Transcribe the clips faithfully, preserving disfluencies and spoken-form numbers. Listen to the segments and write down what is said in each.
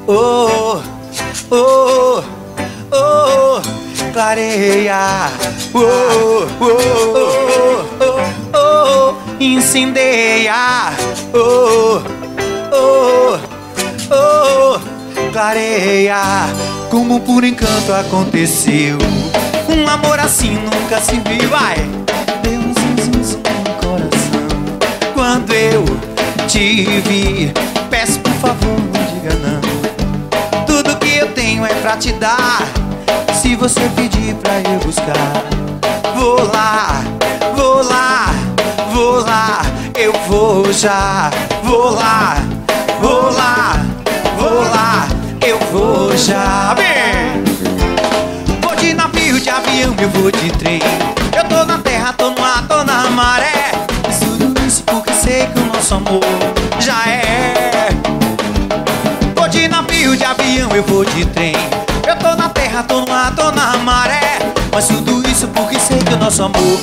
oh, oh, oh, clareia, oh, oh, oh, oh, incendeia, oh, oh, oh, clareia. Como por encanto aconteceu, um amor assim nunca se viu. Vai, deu um zum, zum, zum no coração quando eu te vi. Peço por favor não diga não, tudo que eu tenho é pra te dar. Se você pedir pra eu buscar, vou lá, vou lá, vou lá, eu vou já. Vou lá, vou lá, vou lá, eu vou já. Bem, vou de navio, de avião, eu vou de trem. Eu tô na terra, tô no ar, tô na maré. Tudo isso porque sei que o nosso amor já é. Vou de navio, de avião, eu vou de trem. Eu tô na terra, tô no ar, tô na maré. Mas tudo isso porque sei que o nosso amor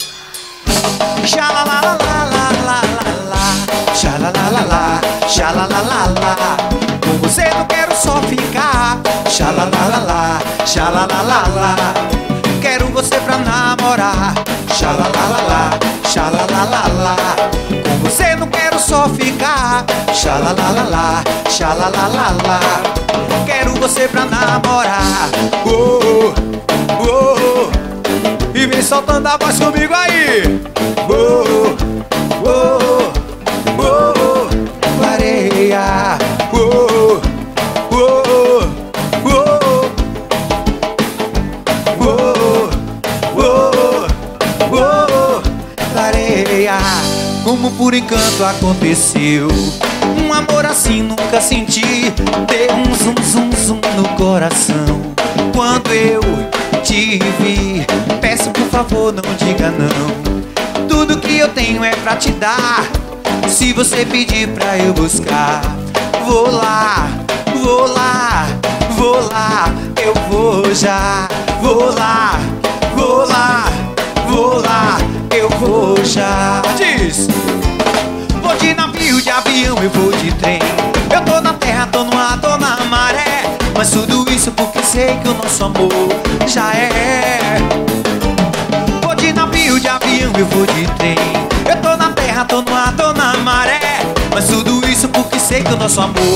xalalalala, xalalalala, xalalalala. Com você não quero só ficar, xalalalala, xalalalala. Quero você pra namorar, xalalalala, xalalalala. Com você não quero só ficar, xalalalala, xalalalala. Quero você pra namorar, oh, oh, oh. E vem soltando a voz comigo aí, oh, oh, oh, oh. Clareia, oh, oh, oh, oh, oh, oh. Clareia. Como por encanto aconteceu, um amor assim nunca senti. Deu um zum, zum, zum no coração quando eu te vi. Peço por favor não diga não, tudo que eu tenho é pra te dar. Se você pedir pra eu buscar, vou lá, vou lá, vou lá, eu vou já. Vou lá, vou lá, vou lá, eu vou já. Diz! Vou de navio, de avião, eu vou de trem. Eu tô na terra, tô no ar, tô na maré. Mas tudo isso porque sei que o nosso amor já é. Vou de navio, de avião, eu vou de trem. Eu tô na terra, tô no ar, tô na maré. Mas tudo isso porque sei que o nosso amor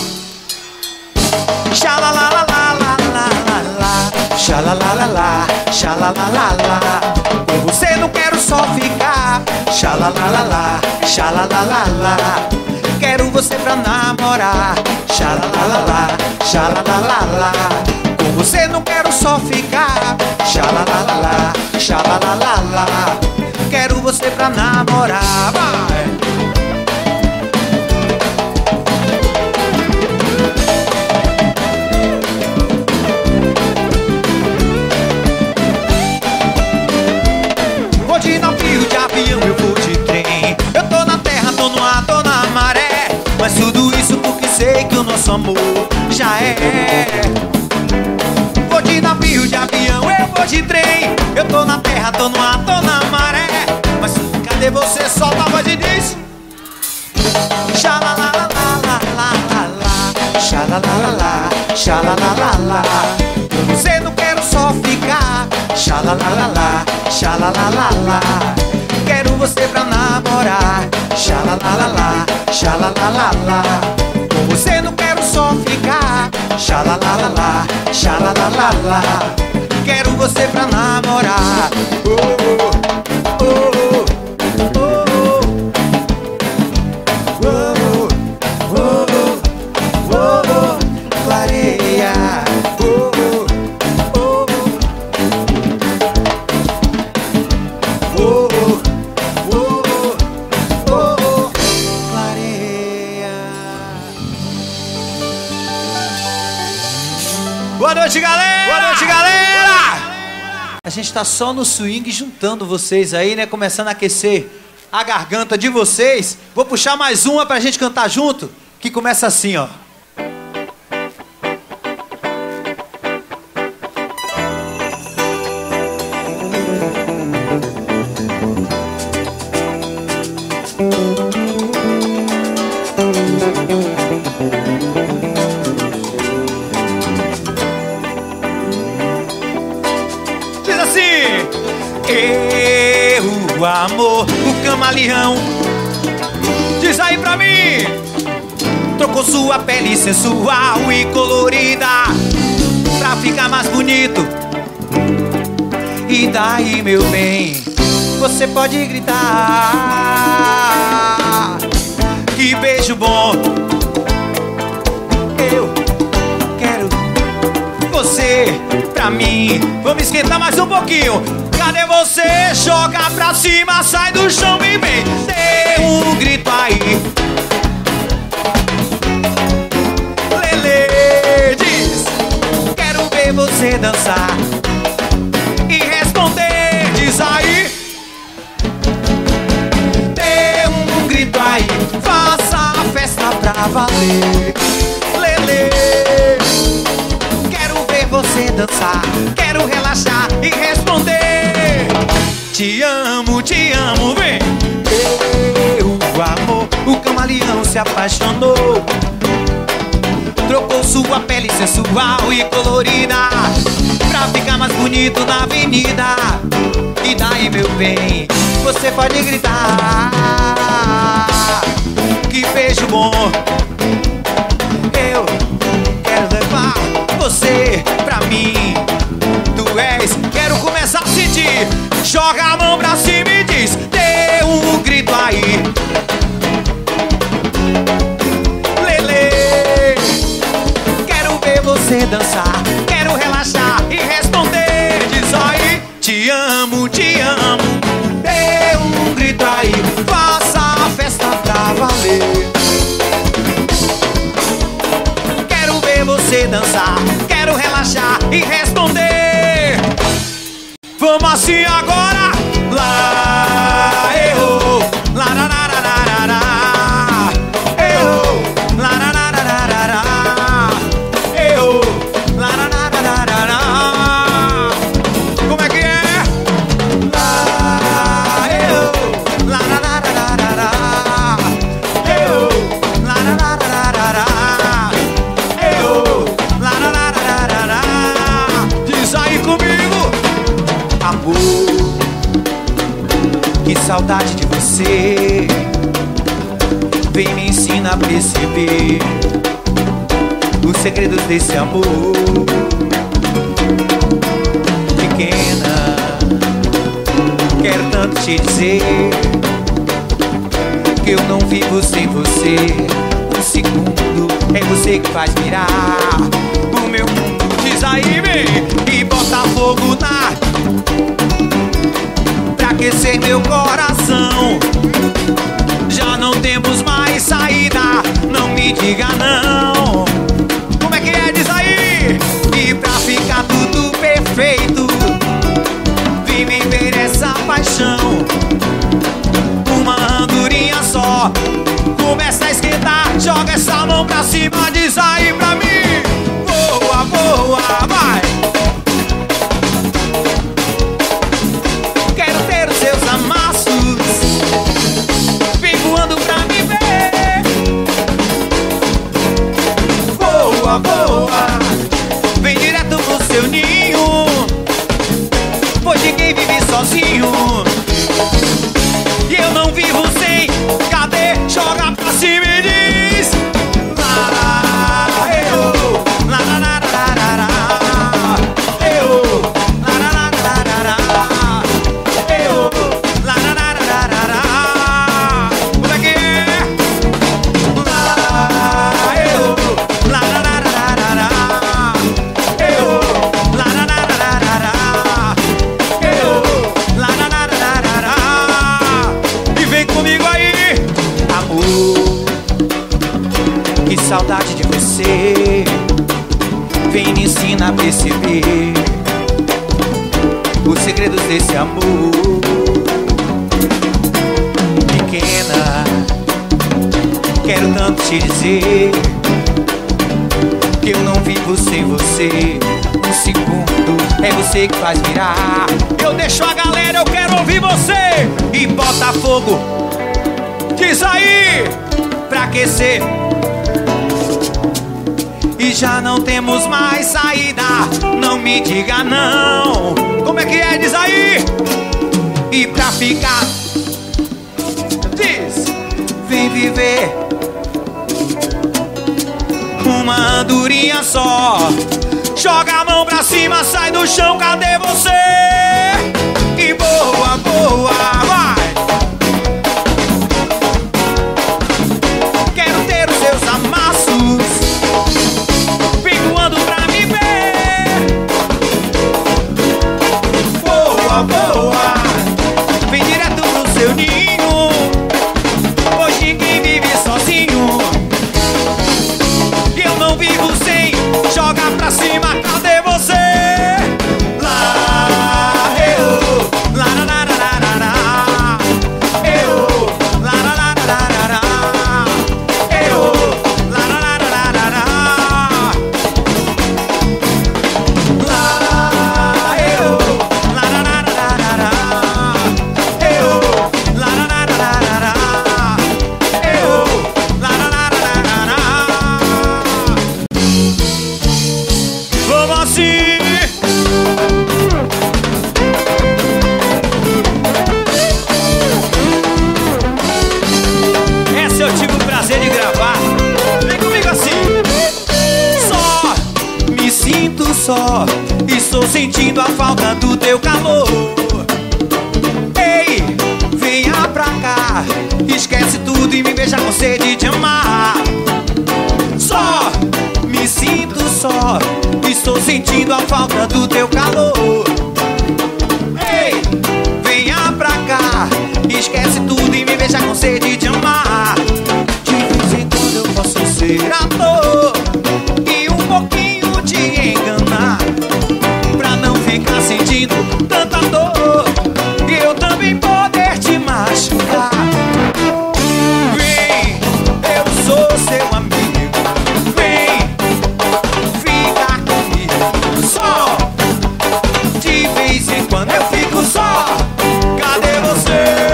xalalalala, xalalalala, xalalalala. Com você não quero só ficar, xalalalala, xalalalala. Quero você pra namorar, xalalalala, xalalalala. Com você não quero só ficar, xalalalala, xalalalala. Quero você pra namorar, vai. Vou de navio, de avião, eu vou de trem. Eu tô na terra, tô no ar, tô na maré. Mas tudo isso porque sei que o nosso amor já é. Vou de navio, de avião, eu vou de trem. Eu tô na terra, tô no ar, tô na maré. Mas cadê você? Solta a voz e diz xalalalala, xalalalala, xalalalala. Com você não quero só ficar, xalalalala, xalalalala. Quero você pra namorar, xalalalala, xalalalala. Com você não quero só ficar, xalalalala, xalalalala. Quero você pra namorar, oh, oh, oh, oh, oh, oh, oh, oh. Clareia, oh, oh, oh, oh, oh, oh. Clareia. Boa noite, galera! Boa noite, galera! A gente tá só no swing juntando vocês aí, né? Começando a aquecer a garganta de vocês. Vou puxar mais uma pra gente cantar junto, que começa assim, ó. o amor, o camaleão. Diz aí pra mim. Trocou sua pele sensual e colorida pra ficar mais bonito. E daí, meu bem, você pode gritar. Que beijo bom. Eu quero você pra mim. Vamos esquentar mais um pouquinho. Cadê você? Joga pra cima, sai do chão e vem. Dê um grito aí. Lele, diz. Quero ver você dançar e responder, diz aí. Dê um grito aí. Faça a festa pra valer. Lele, quero ver você dançar, quero relaxar e responder. Te amo, te amo, vem. Eu, o amor, o camaleão se apaixonou. Trocou sua pele sensual e colorida pra ficar mais bonito na avenida. E daí, meu bem, você pode gritar. Que beijo bom. Eu quero levar você pra mim. Tu és, quero começar a sentir. Joga a mão pra cima e diz. Dê um grito aí. Lele, quero ver você dançar, quero relaxar e responder, diz aí. Te amo, te amo. Dê um grito aí. Faça a festa pra valer. Quero ver você dançar, quero relaxar e responder. Vamos assim agora. Lá, eu, lá, lá, lá, lá, lá, lá. Eu, lá, lá, lá, lá, lá, lá. Eu, lá, lá, lá, lá, lá, lá. Como é que é? Lá, eu, lá, lá, lá, lá, lá, lá. Eu, lá, lá, lá, lá, lá, lá. Eu, lá, lá, lá, lá, lá, lá. Diz aí comigo. Amor, que saudade de você. Vem me ensina a perceber os segredos desse amor. Pequena, quero tanto te dizer que eu não vivo sem você. Um segundo é você que faz virar o meu mundo. Diz aí, vem, e bota fogo na pra aquecer meu coração. Já não temos mais saída, não me diga não. Como é que é? Diz aí. E pra ficar tudo perfeito, vem me ver essa paixão. Uma andorinha só começa a esquentar. Joga essa mão pra cima, diz aí pra mim. Voa, voa, vai. Quero ter os seus amassos. Vem voando pra me ver. Voa, voa. Vem direto pro seu ninho, pois ninguém vive sozinho. E eu não vivo sem. Cadê? Joga pra cima e diz. Lá, eu, lá, lá, lá, lá, lá, lá. Eu, lá, lá, lá, lá, lá, lá. Eu, lá, lá, lá, lá, lá, lá. Como é que é? Lá, eu, lá, lá, lá, lá, lá, lá. Eu, lá, lá, lá, lá, lá, lá. Eu, lá, lá, lá, lá, lá, lá. E vem comigo aí. Amor, que saudade de você. Vem me ensina a perceber os segredos desse amor. Pequena, quero tanto te dizer que eu não vivo sem você. Um segundo é você que faz virar. Eu deixo a galera, eu quero ouvir você. E bota fogo, diz aí, pra aquecer. E já não temos mais saída, não me diga não. Como é que é? Diz aí. E pra ficar em viver uma andorinha só. Joga a mão pra cima, sai do chão, cadê você? E boa, boa, vai! Quero ter os seus amassos pinguando pra me ver. Boa, boa, vem direto pro seu ninho. Hoje quem vive sozinho, eu não vivo sem. Joga pra cima, cadê você? Lá, eu, lá, lá, lá, lá, lá, lá. Eu, lá, lá, lá, lá, lá, lá. Eu, lá, lá, lá, lá, lá, lá. Lá, eu, lá, lá, lá, lá, lá, lá. Eu, lá, lá, lá, lá, lá, lá. Eu, lá, lá, lá, lá, lá, lá. Vamos assim. Esse eu tive o prazer de gravar. Vem comigo assim. Só me sinto só, estou sentindo a falta do teu calor. Ei, venha pra cá, esquece tudo e me beija com sede de amar. Só me sinto só, estou sentindo a falta do teu calor. Ei, venha pra cá, esquece tudo e me beija com sede de amar. De vez em quando eu posso ser ator e um pouquinho te enganar, pra não ficar sentindo tanta dor e eu também poder te machucar. Vem, eu sou seu amigo, vem ficar comigo. Só de vez em quando eu fico só, cadê você?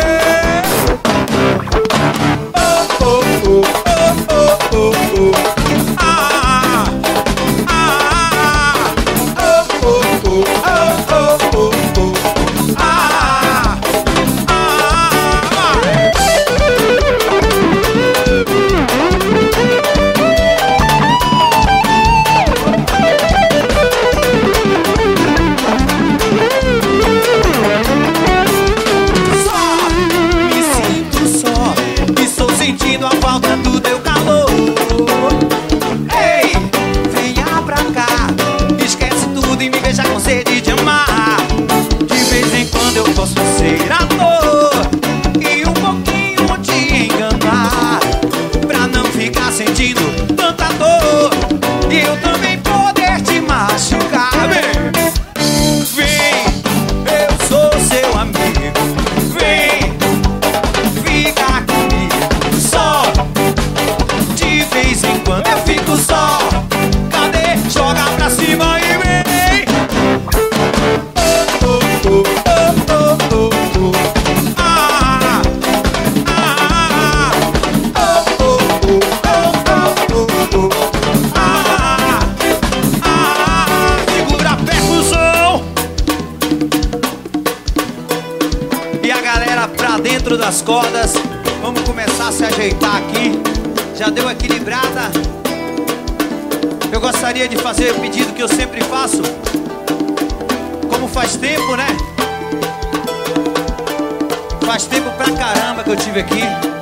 Oh, oh, oh, oh, oh, oh, oh. Ah, ah, ah, oh, oh, oh, oh, oh, oh, oh. Ah, ah, ah. Só me sinto só, estou sentindo a falta do teu calor. Ei, venha pra cá, esquece tudo e me beija com sede de amar. De vez em quando eu posso ser ator e um pouquinho te enganar, pra não ficar sentindo tanta dor e eu também poder te machucar. Vem, vem, eu sou seu amigo, vem ficar comigo. Só de vez em quando eu fico só, cadê? Joga pra cima e vem. Oh, oh, oh, oh, oh, oh, oh. Ah, ah, oh, oh, oh, oh, oh, oh, oh. Ah, ah, segura a percussão. E a galera pra dentro das cordas. Vamos começar a se ajeitar aqui. Já deu equilibrada. Eu gostaria de fazer o pedido que eu sempre faço. Como faz tempo, né? Faz tempo pra caramba que eu tive aqui.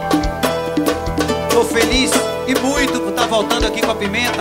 Tô feliz e muito por estar voltando aqui com a Pimenta.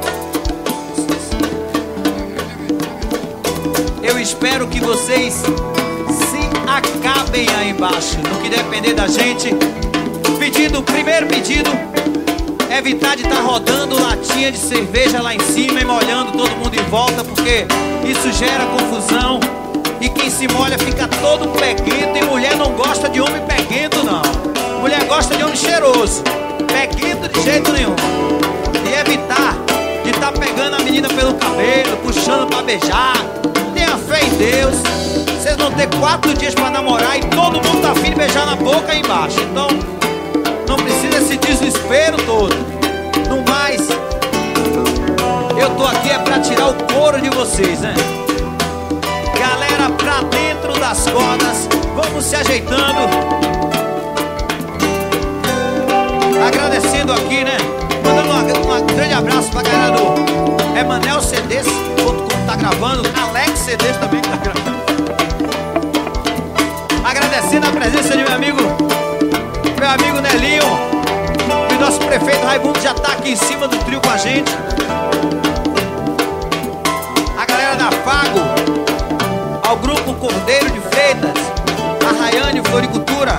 Eu espero que vocês se acabem aí embaixo. No que depender da gente. Pedido, o primeiro pedido, evitar de estar rodando latinha de cerveja lá em cima e molhando todo mundo em volta, porque isso gera confusão. E quem se molha fica todo peguento. E mulher não gosta de homem peguento, não. Mulher gosta de homem cheiroso. Peguento de jeito nenhum. E evitar de estar pegando a menina pelo cabelo, puxando pra beijar. Tenha fé em Deus. Vocês vão ter quatro dias pra namorar e todo mundo tá afim de beijar na boca aí embaixo. Então não precisa esse desespero todo. No mais, eu tô aqui é pra tirar o couro de vocês, né? Galera, pra dentro das cordas, vamos se ajeitando. Agradecendo aqui, né? Mandando um grande abraço pra galera do Emanel C Ds, outro que tá gravando, Alex C Ds também tá gravando. Agradecendo a presença de meu amigo, meu amigo Nelinho. E o nosso prefeito Raimundo já tá aqui em cima do trio com a gente. A galera da Fago, ao grupo Cordeiro de Freitas, a Rayane Floricultura,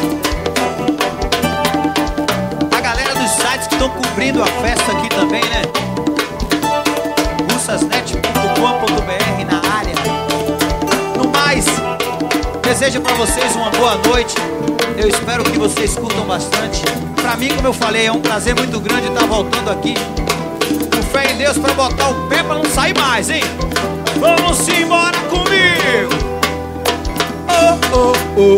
a galera dos sites que estão cobrindo a festa aqui também, né? russasnet ponto com ponto br na área. No mais, desejo pra vocês uma boa noite. Eu espero que vocês curtam bastante. Pra mim, como eu falei, é um prazer muito grande estar voltando aqui. Com fé em Deus pra botar o pé pra não sair mais, hein? Vamos embora comigo! Oh, oh, oh.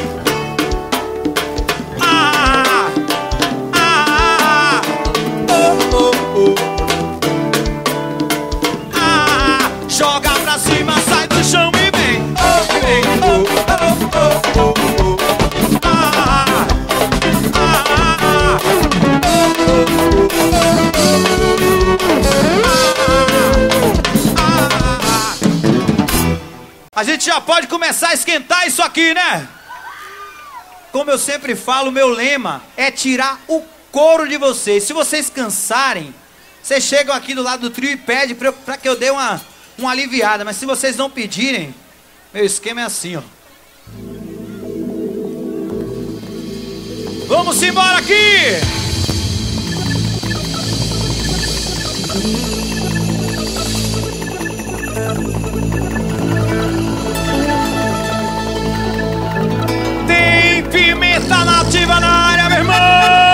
Ah, ah, ah. Oh, oh, oh. Ah, joga pra cima, sai do chão e vem. Oh, vem. Oh, oh, oh, oh, oh. Ah, ah, ah. Oh, oh, oh, oh. A gente já pode começar a esquentar isso aqui, né? Como eu sempre falo, meu lema é tirar o couro de vocês. Se vocês cansarem, vocês chegam aqui do lado do trio e pedem pra, pra que eu dê uma, uma aliviada. Mas se vocês não pedirem, meu esquema é assim, ó. Vamos embora aqui! Tem pimenta nativa na área, meu irmão!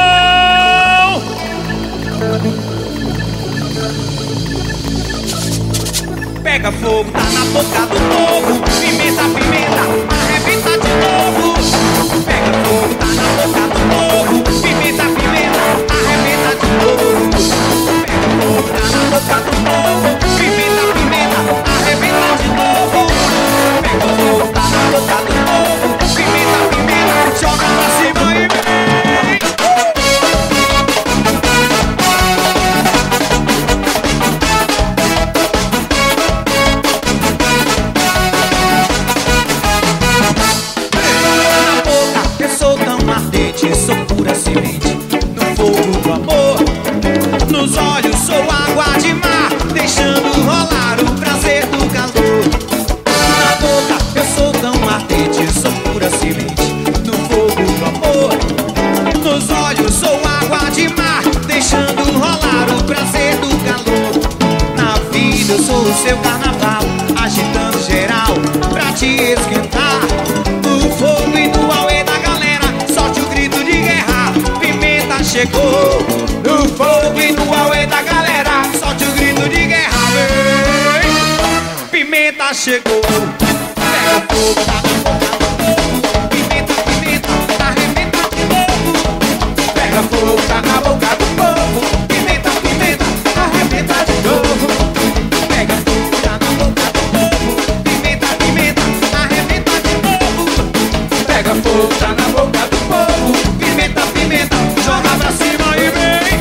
Pega fogo, tá na boca do povo. Pimenta, pimenta, arrebenta de novo. Pega fogo, tá na boca do povo. Pimenta, pimenta, arrebenta de novo. Pega fogo, tá na boca do povo. Pimenta, pimenta, arrebenta de novo. Pega fogo, tá na boca do povo. Pimenta, pimenta, joga pra cima e vem. Na boca eu sou tão ardente, sou pura semente no fogo do amor. Nos olhos sou água de mar, deixando rolar o prazer do calor. Na boca eu sou tão ardente, sou pura semente no fogo do amor. Nos olhos sou água de mar, deixando rolar o prazer do calor. Na vida eu sou o seu carnaval, agitando geral pra te esquentar. No fogo e no auê da galera, solte o grito de guerra. Pimenta chegou. No fogo e no auê da galera, solte o grito de guerra, vem. Pimenta chegou. Pega fogo, tá na boca do povo. Pimenta, pimenta, arrebenta de novo. Pega fogo, tá na boca do povo. Pimenta, pimenta, arrebenta de novo. Pega fogo, tá na boca do povo. Pimenta, pimenta, arrebenta de novo. Pega fogo, tá na boca do povo. Pimenta, pimenta, joga pra cima e vem.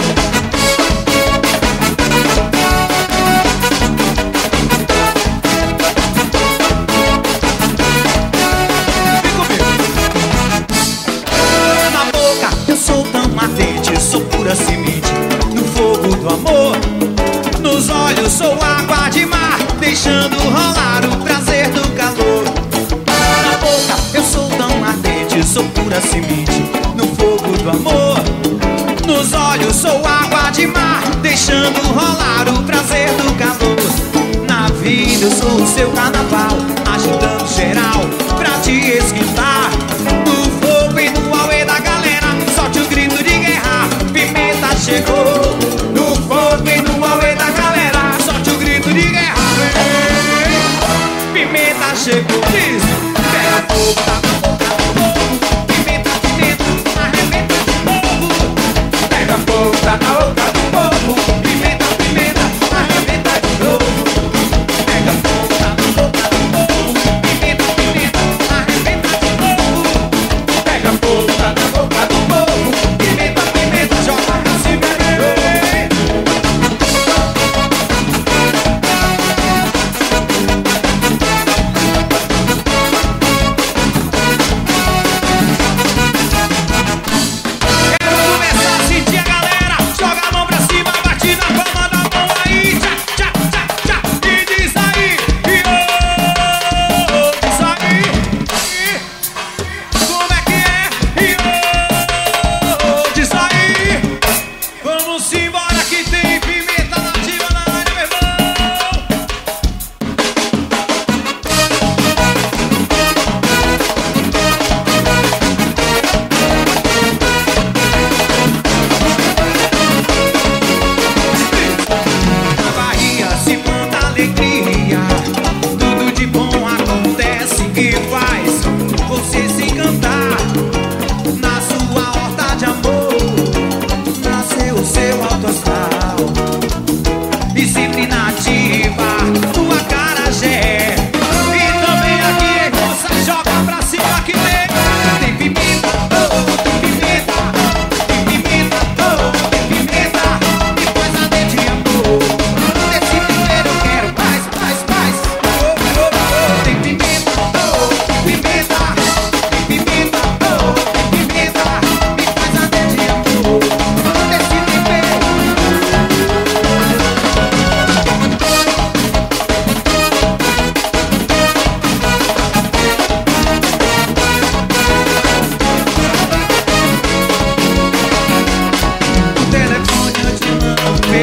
Na boca eu sou tão ardente, sou pura semente no fogo do amor. Nos olhos sou água de mar, deixando rolar o prazer do calor. Na boca eu sou tão ardente, sou pura semente no fogo do amor. Nos olhos sou água de mar, deixando rolar o prazer do calor. Na vida eu sou o seu carnaval, agitando geral pra te esquentar. No fogo e no auê da galera, solte o grito de guerra. Pimenta chegou. No fogo e no auê da galera, solte o grito de guerra, vem. Pimenta chegou, diz. Pega fogo, tá na boca do povo. Pimenta, pimenta, arrebenta de novo. Pega fogo, tá na boca do povo. Pimenta, pimenta, arrebenta de novo. Pega fogo, tá na boca do povo. Pimenta, pimenta, arrebenta de novo. Pega fogo, tá na boca do povo. Pimenta, pimenta.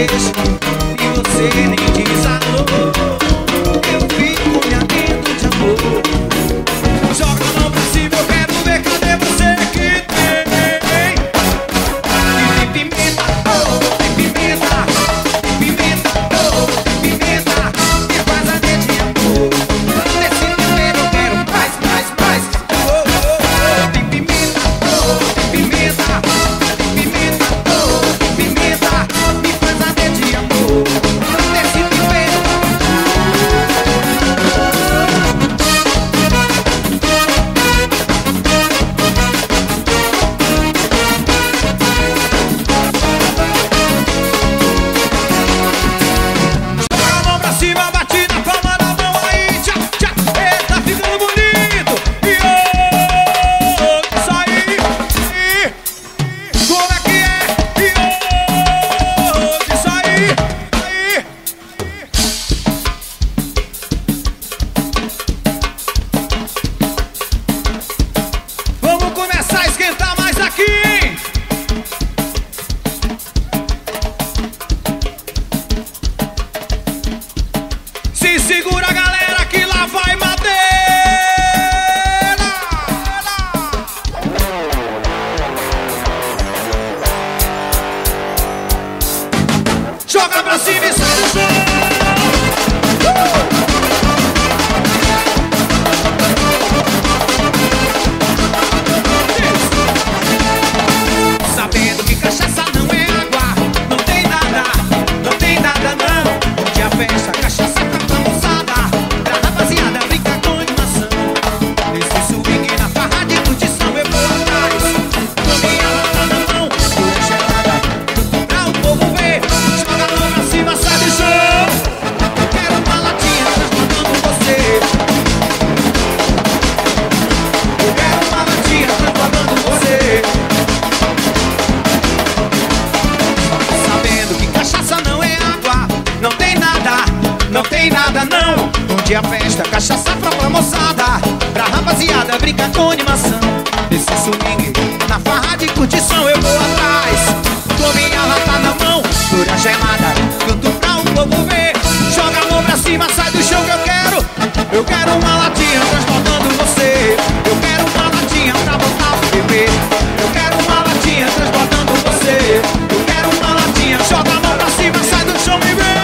beijo e você nem diz alô. Eu fico me ardendo de amor. Joga a mão pra cima, eu quero ver cadê você que tem. E tem pimenta, oh, tem pimenta. Tem pimenta, oh, tem pimenta. Me faz arder de amor. Nesse tempero eu quero mais, mais, mais. Oh, oh, oh. Tem pimenta, oh, tem pimenta. Tem pimenta, oh, tem pimenta. Me faz arder de amor. Nesse tempero. Joga a mão pra cima, bate na palma da mão aí, tchá, tchá. É, tá ficando bonito. E oh, isso aí. E como é que é? E oh, isso aí. Aí. Vamos começar a esquentar mais aqui, hein? Se segura, galera, que lá vai madeira. Joga pra cima e sai do chão. Sabendo que cachaça não é água, não tem nada, não tem nada não. Um dia festa, cachaça pra moçada, pra rapaziada brincar com animação. Nesse swing na farra de curtição eu vou atrás, com minha lata na mão, toda gelada, pra o povo ver. Joga a mão pra cima, sai do chão. Eu quero uma latinha transbordando você. Eu quero uma latinha transbordando você. Sabendo que cachaça não é água, não tem nada, não tem nada não. Um dia festa, cachaça pra moçada, pra rapaziada brincar com animação. Nesse swing, na farra de curtição eu vou atrás, com minha lata na mão, pura gelada, canto pra o povo ver. Joga a mão pra cima, sai do chão que eu quero. Eu quero uma latinha transbordando você. Eu quero uma latinha pra botar o bebê. Eu quero uma latinha transbordando você. Eu quero uma latinha, joga a mão pra cima, sai do chão e vem.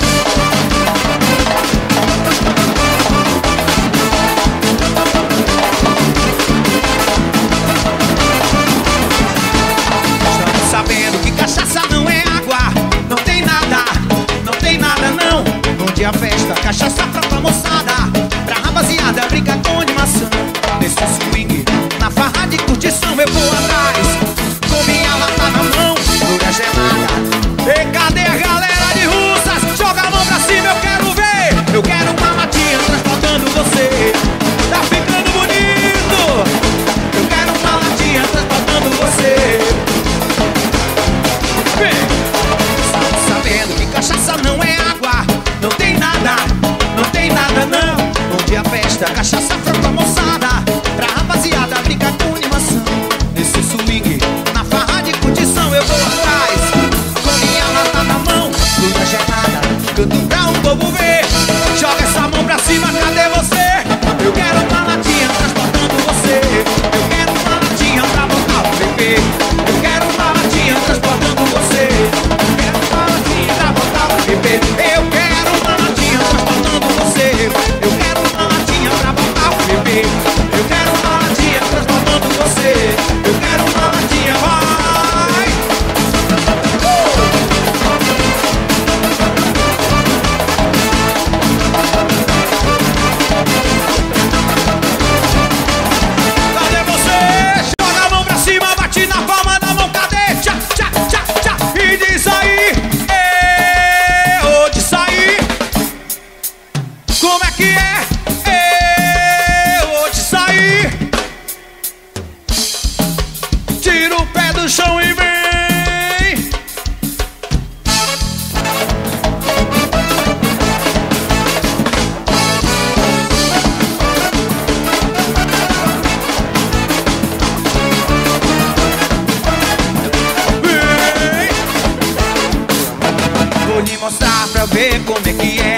Estamos sabendo que cachaça não é água, não tem nada, não tem nada não. Um dia festa, cachaça pra moçada, pra rapaziada brincar com animação. Nesse swing, na farra de curtição eu vou atrás, com minha lata na mão, pura gelada. E cadê a galera de Russas? Joga a mão pra cima, eu quero ver. Eu quero uma latinha transportando você. Tá ficando bonito. Eu quero uma latinha transportando você. Vem. Estamos sabendo que cachaça não é água, não tem nada, não tem nada não. Um dia festa, cachaça pra moçada, pra rapaziada brincar com animação. Nesse swing, na farra de curtição eu vou atrás, com minha lata na mão, toda gelada, canto pra o povo ver. Joga essa mão pra cima, cadê você? Eu quero uma latinha transportando você. Eu quero uma latinha pra botar o bebê. Eu quero uma latinha transportando você. Eu quero uma latinha pra botar o bebê. Eu quero uma latinha transportando você. Eu quero uma latinha pra botar o vou lhe mostrar pra ver como é que é.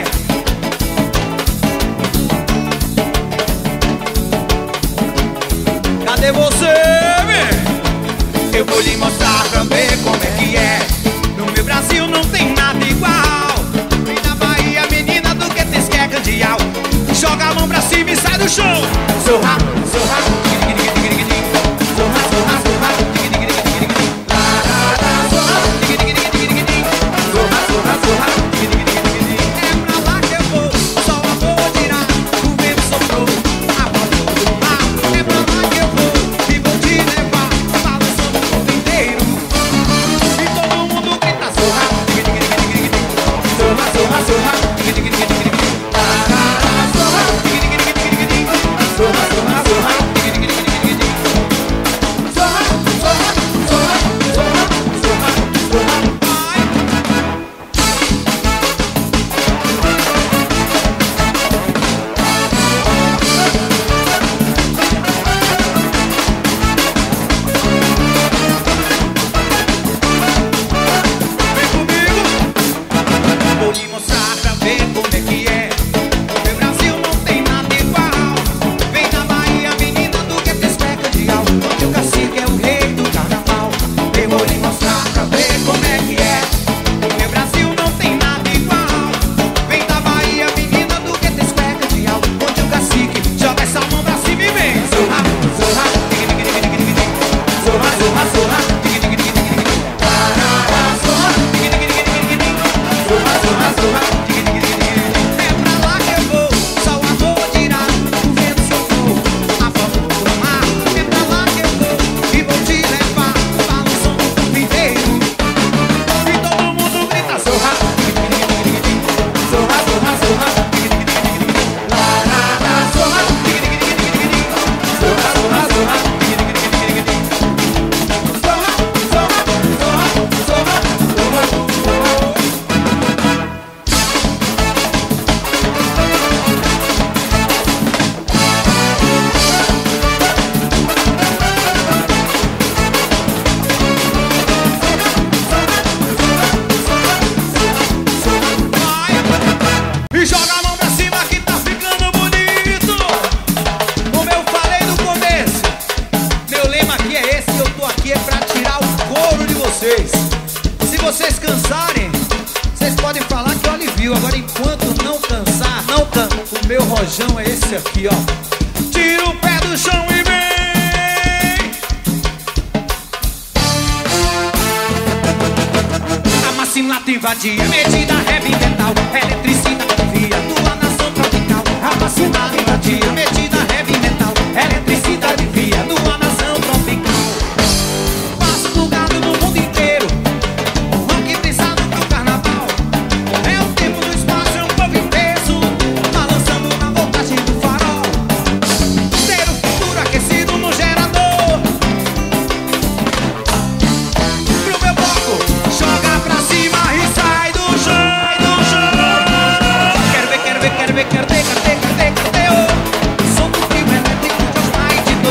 Cadê você, meu? Eu vou lhe mostrar pra ver como é que é. No meu Brasil não tem nada igual. Vem na Bahia, menina do que tem esquerda de al. Joga a mão pra cima e sai do chão. Zorra, zorra, zorra, zorra, zorra, la la la, zorra, zorra, zorra, zorra. É pra lá que eu vou, só a vou tirar. O vento soprou, a volta do mar. É pra lá que eu vou e vou te levar, balançando o mundo inteiro. E todo mundo grita zorra, zorra, zorra, zorra, la la la, zorra, zorra, zorra, zorra. Se vocês cansarem, vocês podem falar que eu alivio. Agora, enquanto não cansar, não canto. O meu rojão é esse aqui, ó. Tira o pé do chão e vem. A macinata invadia, medida heavy metal, eletricidade via tua nação tropical. A macinata invadia, medida heavy metal, eletricidade via tua nação tropical. Passo do gado no mundo inteiro, rock brisado pro carnaval. É o tempo do espaço, é um povo intenso, balançando na voltagem do farol. Ter o futuro aquecido no gerador. Pro meu bloco, joga pra cima e sai do chão, do chão. Quero ver, quero ver, quero ver, quero ver, quero ver, quero ver, quero ver, oh. Som do frio elétrico de Osmar e de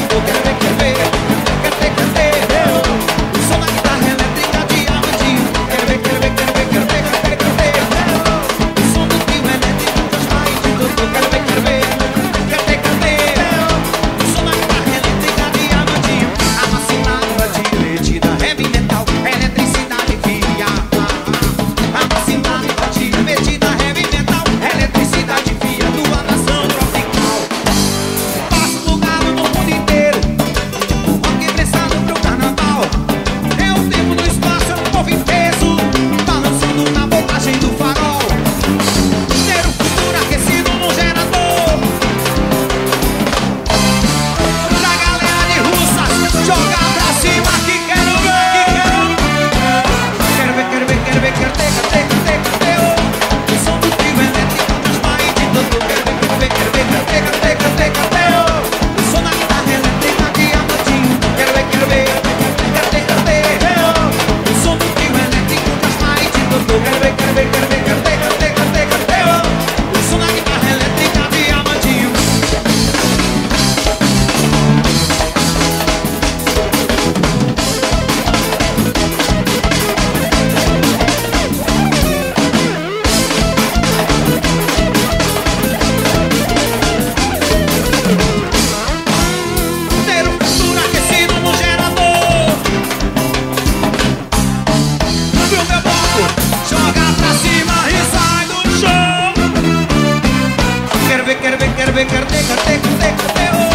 ver, quero ter, quero ter, quero ter, quero ter, oh.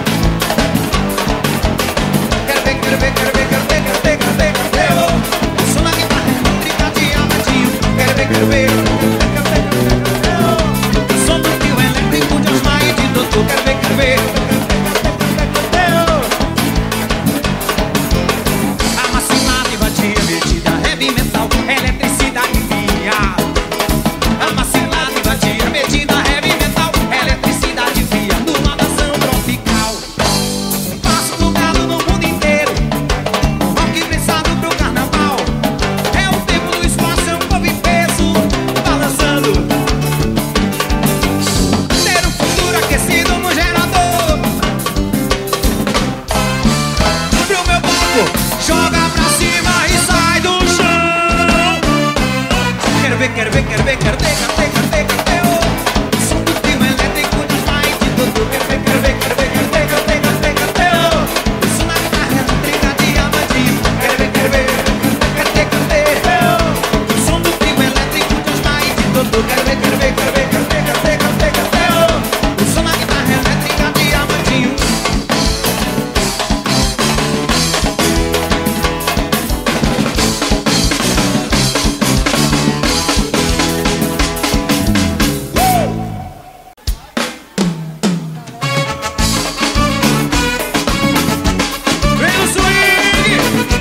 Quero ver, quero ver, quero ver, quero ter, quero ter, quero ter, quero ter, oh. O som na guitarra elétrica de Amadinho. Quero ver, quero ver, quero ter, quero ter, quero ter, oh. O som do trio elétrico de Osmar e de Dodô. Quero ver, quero ver, quero ter, quero ter, quero ter, oh. A macinada invadia, metida heavy metal, eletricidade via. A macinada invadia, metida heavy metal, eletricidade via. Numa nação tropical, um passo do galo no mundo inteiro. Rock pensado pro carnaval. É o tempo do espaço, é um povo em peso balançando. Ter um futuro aquecido no gerador. Pro meu palco, joga pra cima e sai do chão. Quero ver, quero ver, quero ver, quero ter, quero ter, quero ter, quero ter, oh. O som do trio elétrico de Osmar e de Dodô. Quero ver, quero ver, quero ver, quero ter, quero ter, quero ter, quero ter, oh. O som na guitarra elétrica de Amadinho. Quero ver, quero ver, quero ter, quero ter, oh. O som do trio elétrico de Osmar e de Dodô. Quero ver, quero ver, quero ver, quero ter, quero ter, quero ter, quero ter, oh. O som na guitarra elétrica de Amadinho. Vem no swing!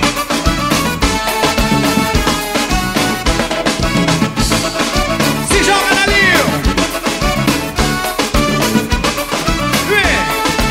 Se joga, Dalinho! Vem!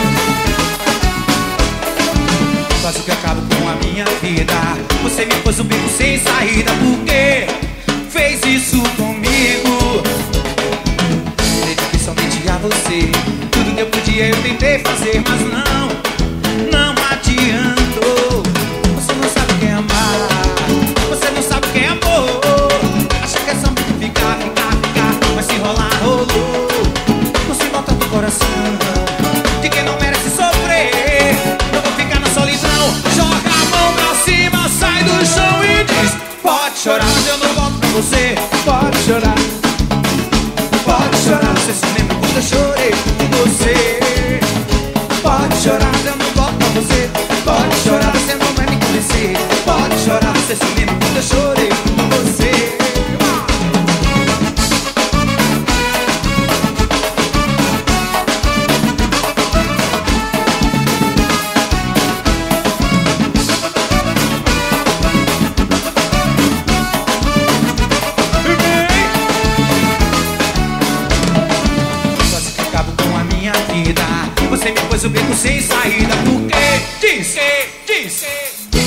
Quase que acabo com a minha vida. Você me pôs um beco sem saída. Por quê? Fez isso comigo. Dediquei somente a você. Tudo que eu podia eu tentei fazer, mas não, não adiantou. Você não sabe o que é amar. Você não sabe o que é amor. Acha que é somente ficar, ficar, ficar. Mas se rolar, rolou. Não se bota no coração de quem não merece sofrer. Eu vou ficar na solidão. Joga a mão pra cima, sai do chão e diz: pode chorar, mas eu não volto pra você. Pode chorar, pode chorar. Você se lembra quando eu chorei por você? Pode chorar, mas eu não volto pra você. Pode chorar, você não vai me convencer. Pode chorar, você se lembra quando eu chorei por você? Quase que acabo com a minha vida. Você me pôs o beco sem saída. Por quê? Diz que, diz que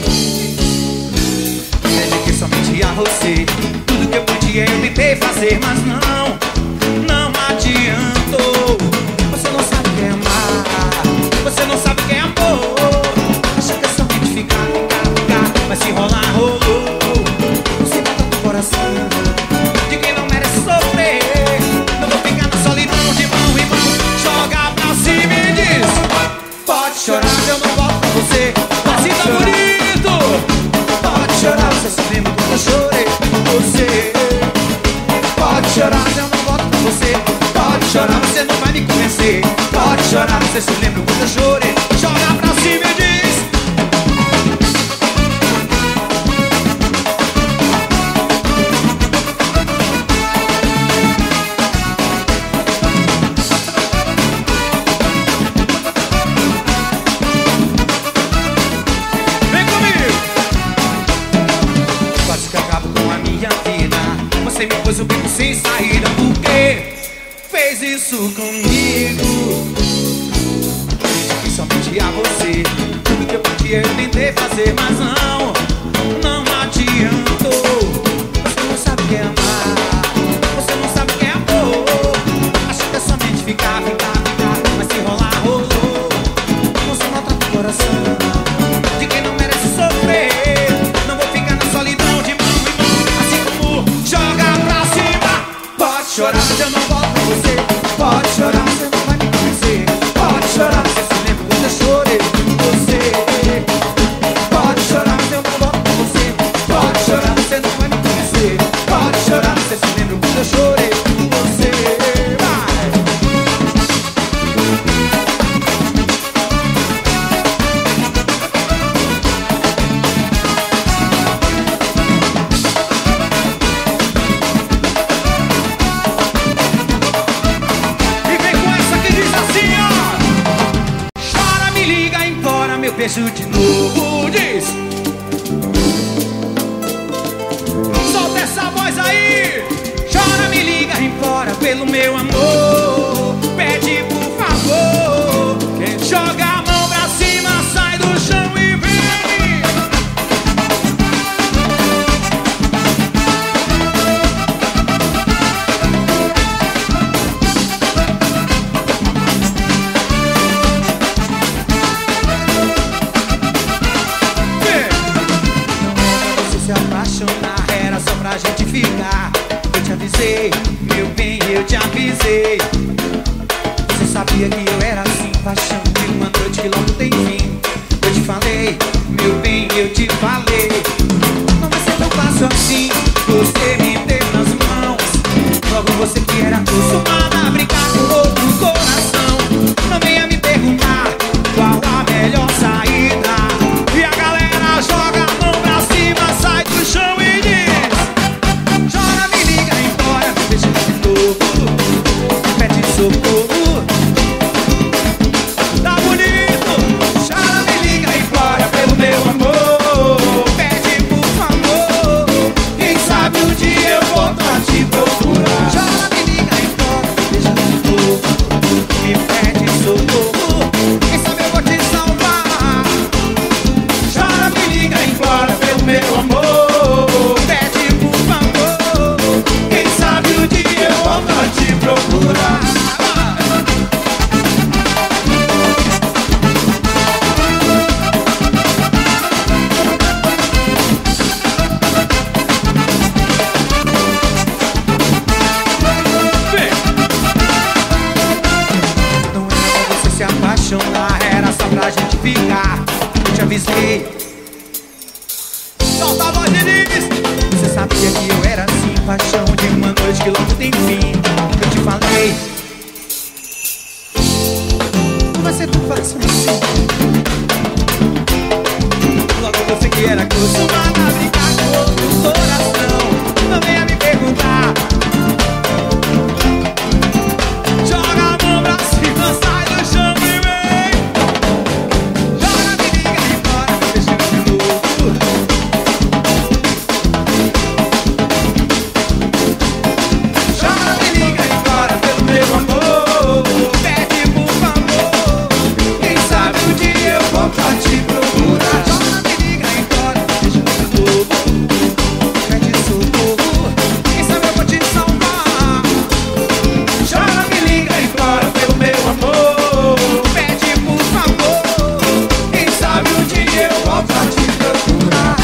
dediquei somente a você. Tudo que eu podia eu tentei fazer, mas não, não adiantou. Você não sabe o que é amar. Você não sabe o que é amor. Acha que é somente ficar, ficar, ficar. Mas se rolar, rolou. Você bota no coração de quem não merece sofrer. Eu vou ficar na solidão de mão em mão. Joga pra cima e diz: pode chorar, eu não volto pra você. Assim tá bonito. Pode chorar, você se lembra quando eu chorei por você. Pode chorar, eu não volto pra você. Pode chorar, você não vai me convencer. Pode chorar, você se lembra quando eu chorei. Joga pra cima e diz: vem comigo! Quase que acabo com a minha vida. Você me pôs o beco sem saída. Por quê? Fez isso comigo. Dediquei somente a você. Tudo que eu podia eu tentei fazer, mas não, não adiantou. Você não sabe o que é amar. Você não sabe o que é amor. Acha que é somente ficar, ficar, ficar. Mas se rolar, rolou. Você maltrata o coração de quem não merece sofrer. Não vou ficar na solidão de mão em mão. Assim como joga pra cima. Pode chorar, mas eu não volto pra você. Pode chorar, você não vai me convencer. Pode chorar, você se lembra quando eu chorei por você. Pode chorar, mas eu não volto pra você. Pode chorar, você não vai beijo de novo, diz. Solta essa voz aí. Chora, me liga, implora pelo meu amor. Pede por favor. Quem joga a mão pra cima sai do chão e vem. Se apaixonar era só pra gente ficar. Eu te avisei, meu bem, eu te avisei. Você sabia que eu era assim, paixão de uma noite que logo tem fim. Eu te falei, meu bem, eu te falei. Não vai ser tão fácil assim, você me ter nas mãos. Logo você que era acostumada a brincar com outro coração. Não venha me perguntar qual a melhor saída. E a galera joga a mão pra cima, sai do chão e diz. Chora, me liga, embora, me beija de novo. Pede socorro. Tá bonito. Chora, me liga, embora, pelo meu amor. Pede por favor. Quem sabe um dia eu volto a te procurar. Chora, me liga, embora, me beija de novo. Me pede socorro. Quem sabe eu vou te salvar. Chora, me liga, implora pelo meu amor. Pede por favor. Quem sabe um dia eu volto a te procurar. Vem. Não era pra você se apaixonar, era só pra gente ficar. Eu te avisei. Solta a voz, Denise. Você sabia que eu era assim, paixão de uma noite que logo tem fim. Eu te falei. Não vai ser tão fácil assim. Logo você que era acostumada a brincar com outro coração. Não venha me perguntar. Joga a mão pra cima, sai do chão e vem. Chora, me liga, embora, me beija de novo. Chora, me liga, embora, pelo meu amor. Pede por favor. Quem sabe um dia eu volto a te procurar. Chora, me liga, embora, me beija de novo. Pede socorro. Quem sabe eu vou te salvar. Chora, me liga, implora pelo meu amor. Pede por favor. Quem sabe um dia eu volto a te procurar.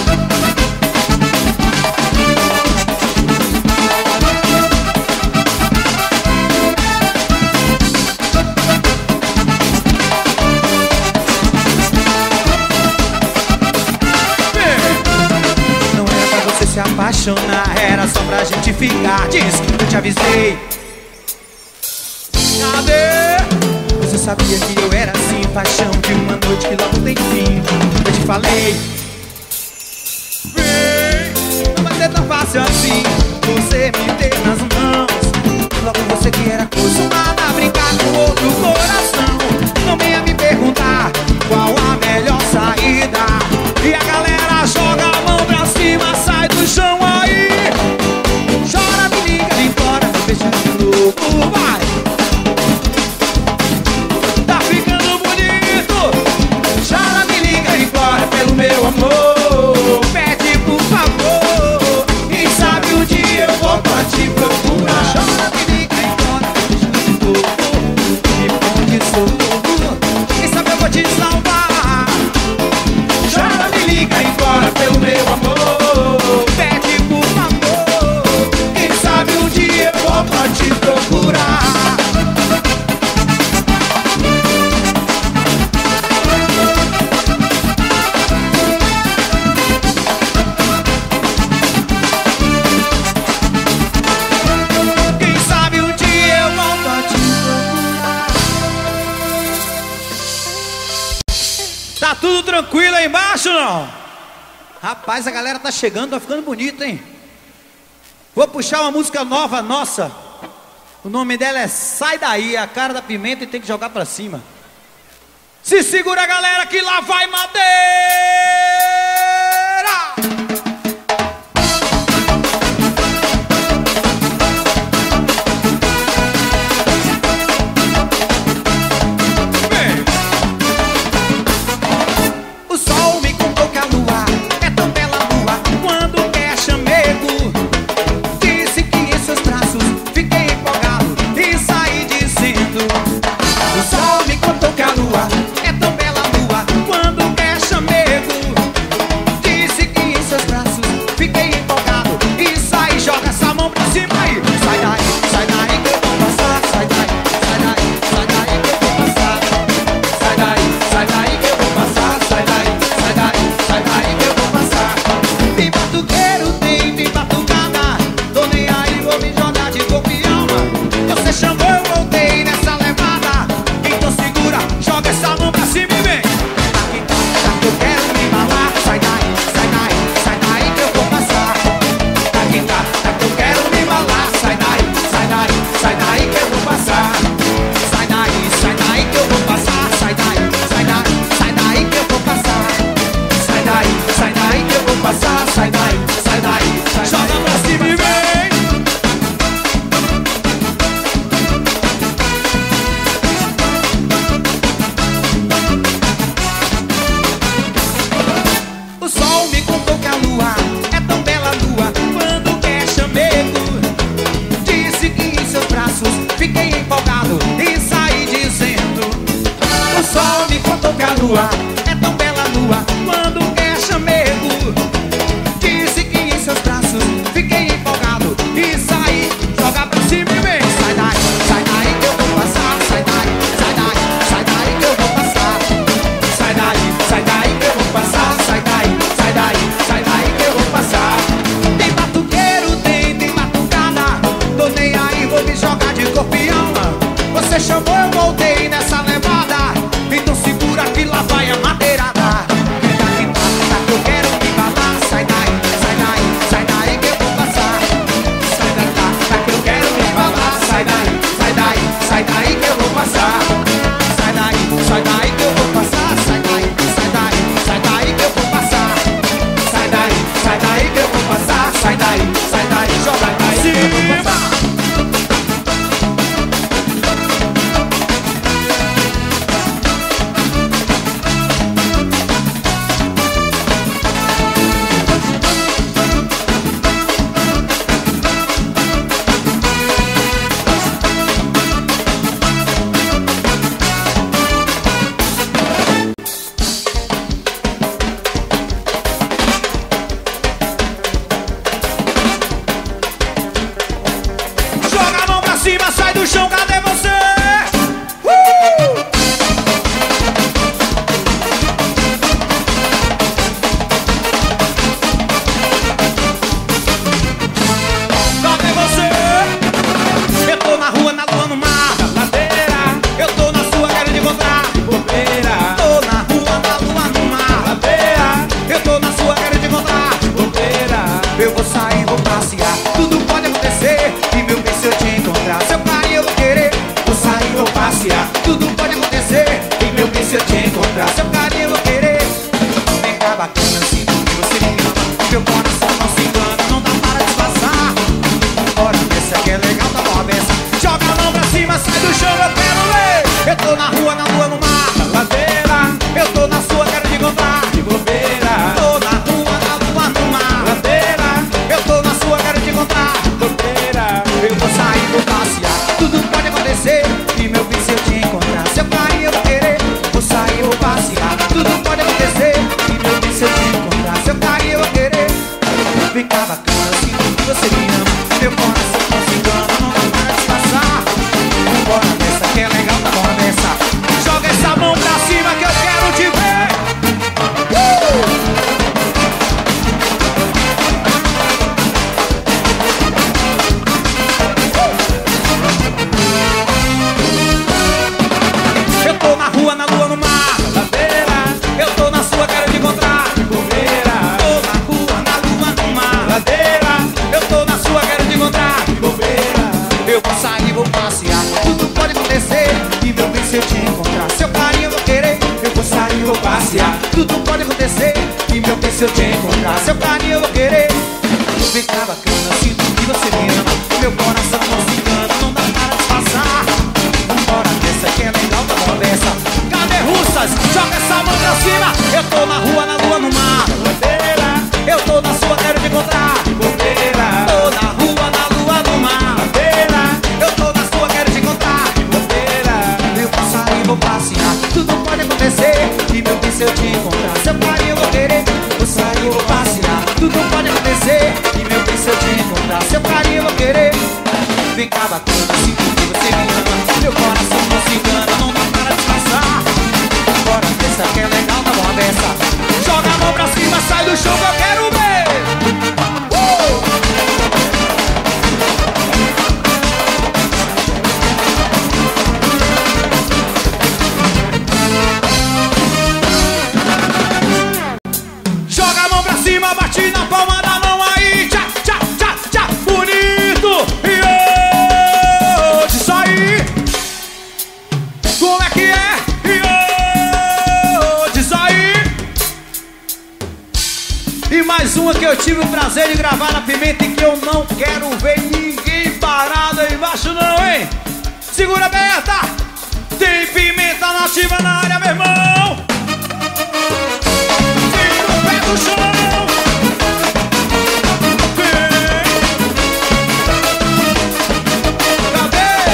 Não era pra você se apaixonar, era só pra gente ficar. Diz, eu te avisei. Cadê? Você sabia que eu era assim, paixão de uma noite que logo tem fim. Eu te falei. Vem, não vai ser tão fácil assim, você me ter nas mãos. Logo você que era acostumada a brincar com outro coração. Não venha me perguntar qual a melhor saída. E a galera joga a mão pra cima, sai do chão aí. Chora, me liga, implora, me beija de novo, vai. Tá ficando bonito. Chora, me liga, implora pelo meu amor. Pede por favor. Quem sabe um dia eu volto a te procurar. Chora, me liga, implora, me beija de novo. Me pede socorro. Quem sabe eu vou te salvar. Chora, me liga, implora pelo meu amor. Pede por favor. Quem sabe um dia eu volto a te procurar. Quem sabe um dia eu volto a te procurar. Tá tudo tranquilo aí embaixo, não? Rapaz, a galera tá chegando, tá ficando bonito, hein? Vou puxar uma música nova nossa. O nome dela é Sai Daí, a cara da pimenta e tem que jogar pra cima. Se segura, galera, que lá vai madeira. Vem. O sol me contou que a lua é tão bela lua quando quer chamego. Disse que em seus braços fiquei empolgado e saí dizendo. O sol me contou que a lua é tão bela lua quando quer chamego. Disse que em seus braços fiquei empolgado e saí. Joga essa mão pra cima aí. Sai daí, sai daí que eu vou passar. Sai daí, sai daí, sai daí que eu vou passar. Sai daí, sai daí que eu vou passar. Sai daí, sai daí, sai daí que eu vou passar. Tem batuqueiro, tem, tem batucada. Tô nem aí, vou me jogar de corpo e alma. Você chamou, eu voltei nessa levada. Então segura, joga essa mão pra cima e vem. Aqui tá, tá que eu quero me embalar. Sai daí, sai daí, sai daí que eu vou passar. Aqui tá, tá que eu quero me embalar. Sai daí, sai daí, sai daí que eu vou passar. Sai daí, sai daí que eu vou passar. Sai daí, sai daí, sai daí que eu vou passar. Sai daí, sai daí que eu vou passar. Sai daí, sai daí, sai daí. Joga pra cima e vem. O sol me contou que a lua é tão bela lua quando quer chamego. Disse que em seus braços fiquei empolgado e saí dizendo. O sol me contou que a lua é tão bela lua quando quer chamego. Disse que em seus braços fiquei empolgado e saí. Joga pra cima e vem. Sai daí, sai daí que eu vou passar. Sai daí, sai daí, sai daí que eu vou passar. Sai daí, sai daí que eu vou passar. Sai daí, sai daí, sai daí que eu vou passar. Tem batuqueiro, tem, tem batucada. Tô nem aí, vou me jogar de corpo e alma. Você chamou, eu voltei nessa levada. Então segura que lá vai a madeirada. Aqui tá, tá que eu quero me embalar. Sai daí, sai daí, sai daí que eu vou passar. Sai daí, tá, tá que eu quero me embalar. Sai daí, sai daí, sai daí que eu vou passar. Sai daí, sai daí que eu vou passar. Sai daí, sai daí, sai daí que eu vou passar. Sai daí, sai daí que eu vou passar. Sai daí, sai daí, joga daí que eu vou passar. Joga a mão pra cima, sai do chão, cadê você? Uh! Cadê você? Eu tô na rua, na lua, no mar, na ladeira. Eu tô na sua, quero te encontrar de bobeira. Tô na rua, na lua, no mar, ladeira. Eu tô na sua, quero te encontrar de bobeira. Eu vou sair, vou passear, tudo pode acontecer. E meu bem, se eu te encontrar, seu carinho eu vou querer. Vou sair, vou passear, tudo pode acontecer. E meu bem, se eu te encontrar, seu carinho eu vou querer. Vem cá bacana, sinto que você me ama. Meu coração não se engana, não dá para disfarçar. Bora nessa que é legal, tá bom a beça. Joga a mão pra cima, sai do chão, eu quero ver. Eu tô na rua, na lua, no mar, na ladeira. Eu tô na sua, quero te encontrar de bobeira. Tô na rua, na lua, no mar, ladeira. Eu tô na sua, quero te encontrar de bobeira. Eu vou sair, vou passear, tudo pode acontecer. E meu bem, se eu te encontrar, seu carinho eu vou querer. Vou sair, vou passear, tudo pode acontecer. E meu bem, se eu te encontrar, seu carinho eu vou querer. Vem cá bacana, sinto que você me ama. Meu coração não se engana, não dá para disfarçar. Bora nessa que é legal, tá bom nessa. Joga essa mão pra cima que eu quero te ver. Uh! Eu tô na rua, na lua, no mar, na ladeira. Eu tô na sua, quero te encontrar de bobeira. Tô na rua, na lua, no mar, ladeira. Eu tô na sua, quero te encontrar de bobeira. Eu vou sair, vou passear, tudo pode se eu te encontrar, seu carinho eu vou querer. Vem cá bacana, sinto que você me ama. Meu coração não se engana, não dá para disfarçar. Vambora dessa que é legal da conversa. Cadê russas? Joga essa mão pra cima. Eu tô na rua, na lua, no mar. Eu tô na sua, quero te encontrar. Tô na rua, na lua, no mar. Eu tô na sua, quero te encontrar. Eu vou sair, vou passear. Tudo pode acontecer. E meu bem, se eu te encontrar, seu carinho eu vou querer. Vou sair, vou passear. Tudo pode acontecer. E meu bem, se eu te encontrar, seu carinho eu vou querer. Vem cá bacana, sinto que você me ama. Meu coração não se engana, não dá para disfarçar. Bora dessa que é legal, tá bom a beça. Joga a mão pra cima, sai do chão que eu quero ver. uh! Joga a mão pra cima, bate na palma da mão aí. Tchá, tchá, tchá, tchá, bonito. E oh, de sair. Como é que é? E oh, de sair. E mais uma que eu tive o prazer de gravar na Pimenta e que eu não quero ver ninguém parado aí embaixo não, hein? Segura aberta. Tem pimenta nativa na área, meu irmão. No chão. Cadê?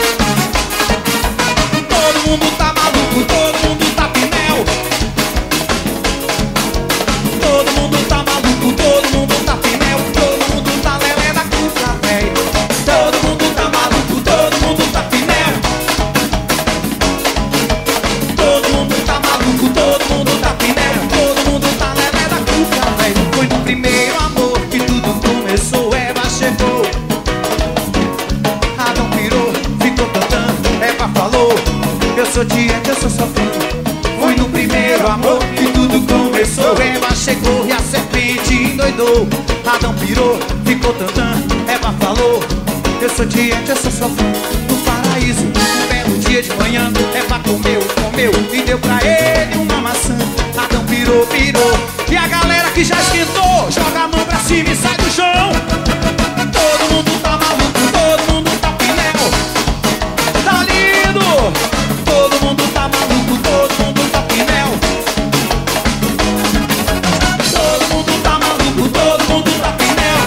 Todo mundo tá maluco, todo mundo tá pinel. Todo mundo tá maluco, todo mundo tá pinel. Todo mundo tá lelé da cuca, véi. Todo mundo tá maluco, todo mundo tá pinel. Todo mundo tá maluco, todo mundo tá pinel. Todo mundo tá lelé. Foi no primeiro amor que tudo começou. Eva chegou, Adão pirou, ficou cantando. Eva falou, eu sou diante, eu sou sua fã. Foi no primeiro amor que tudo começou. Eva chegou e a serpente endoidou. Adão pirou, ficou cantando. Eva falou, eu sou diante, eu sou sua fã. No paraíso, um belo dia de manhã, Eva comeu, comeu e deu pra ele uma maçã. Adão pirou, pirou. E a galera que já esquentou, joga a mão pra cima e sai do chão. Todo mundo tá maluco, todo mundo tá pinel. Tá lindo. Todo mundo tá maluco, todo mundo tá pinel. Todo mundo tá maluco, todo mundo tá pinel.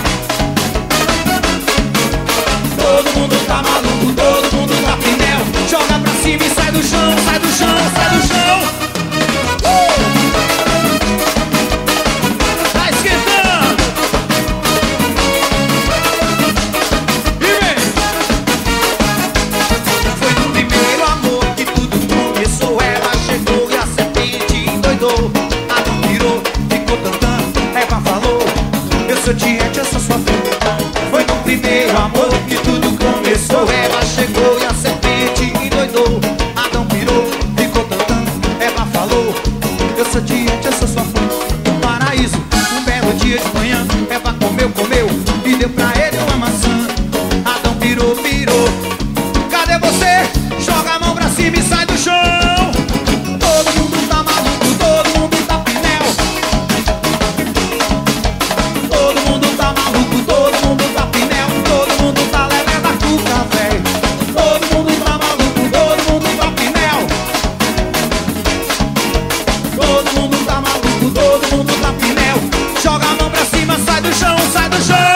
Todo mundo tá maluco, todo mundo tá pinel. Joga pra cima e sai do chão, sai do chão, sai do chão. Eu diante, eu sou sua fã. Foi no primeiro amor que tudo começou. Eva chegou e a serpente endoidou. Adão pirou, ficou cantando. Eva falou, eu sou diante, eu sou sua fã. No paraíso, um belo dia de manhã, Eva comeu, comeu e deu pra ele uma maçã. Adão pirou, pirou. Cadê você? Joga a mão pra cima e sai do chão. Todo mundo tá maluco, todo mundo tá pinel. Todo mundo tá maluco, todo mundo tá pinel. Todo mundo tá lelé da cuca, véi. Todo mundo tá maluco, todo mundo tá pinel. Todo mundo tá maluco, todo mundo tá pinel. Joga a mão pra cima, sai do chão, sai do chão.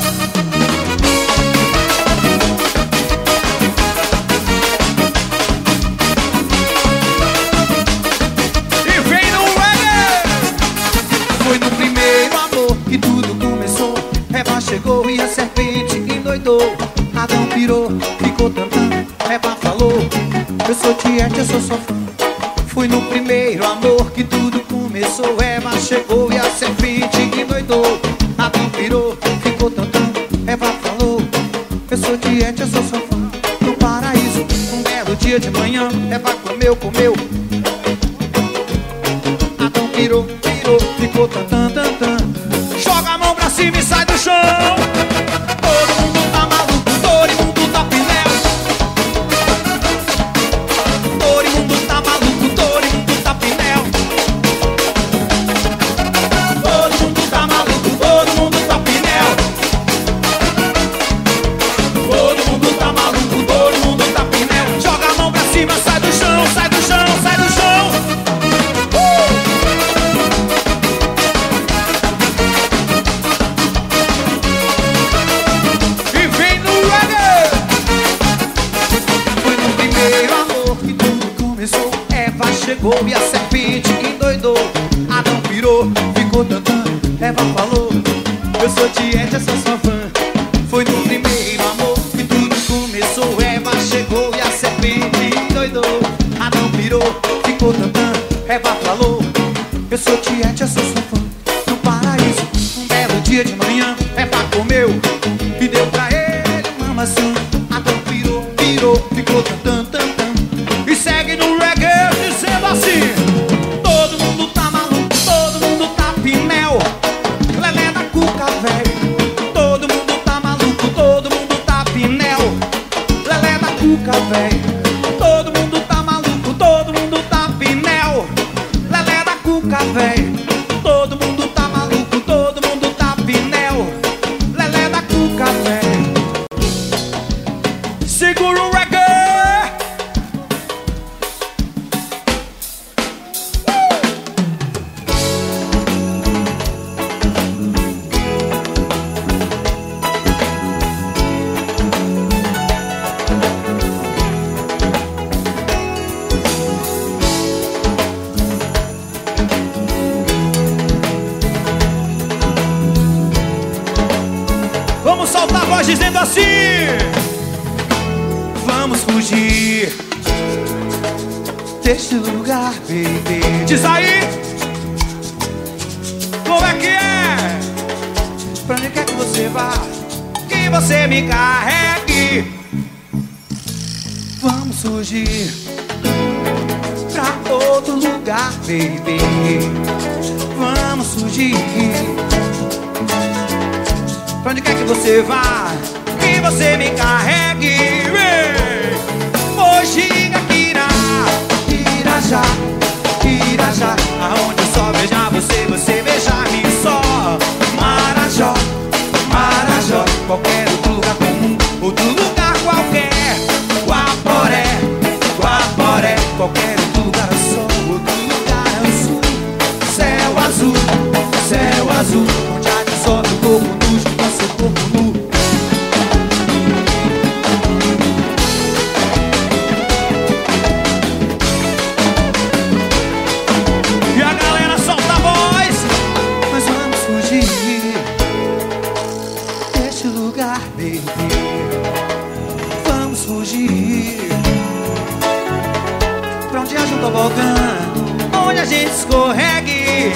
E vem no reggae. Foi no primeiro amor que tudo começou. Eva chegou e a serpente endoidou. Adão pirou, ficou cantando. Eva falou, eu sou diante, eu sou sua fã. Foi no primeiro amor que tudo começou. Eva chegou e a serpente endoidou. Adão pirou, ficou cantando. Eva falou, eu sou diante, eu sou sua fã. No paraíso, um belo dia de manhã, Eva comeu, comeu. Adão pirou, pirou, ficou tantã, tantã. Joga a mão pra cima e sai do chão. Todo mundo tá maluco, todo mundo tá pinel. Todo mundo tá maluco, todo mundo tá pinel. chegou e a serpente endoidou. Adão pirou, ficou tantã. Eva falou: eu sou tiete, eu sou sua fã. Foi no primeiro amor que tudo começou. Eva chegou e a serpente endoidou. Adão pirou, ficou tantã. Eva falou: eu sou tiete, eu sou sua fã. No paraíso, um belo dia de manhã, Eva comeu e deu pra ele uma maçã. Adão pirou, pirou, ficou tantã, tantã. E segue no reggae dizendo assim: todo mundo tá maluco, todo mundo tá pinel. Lelé da cuca, velho. Todo mundo tá maluco, todo mundo tá pinel. Lelé da cuca, velho. Todo mundo tá maluco, todo mundo tá pinel. Lelé da cuca, velho. Todo mundo tá maluco, todo mundo tá pinel. Lelé da cuca, velho. Segura o reggae. Vamos soltar a voz dizendo assim: vamos fugir deste lugar, baby. Diz aí, como é que é? Pra onde quer que você vá, que você me carregue. Vamos fugir pra outro lugar, baby. Vamos fugir. Pra onde quer que você vá, que você me carregue. Mojica, Quirá, Irajá, Irajá, aonde eu só beijar você, você beijar-me só. Marajó, Marajó, qualquer outro lugar comum, outro lugar qualquer. Guaporé, Guaporé, qualquer outro lugar ao sol, outro lugar ao sul. Céu azul, céu azul, onde há de sol do corpo nu, junto ao seu corpo nu. E a galera solta a voz. Mas vamos fugir deste lugar, baby. Vamos fugir pra onde a junto ao vulcão, onde a gente escorregue.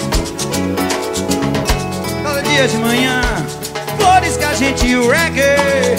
Cada dia de manhã, flores que a gente reggae.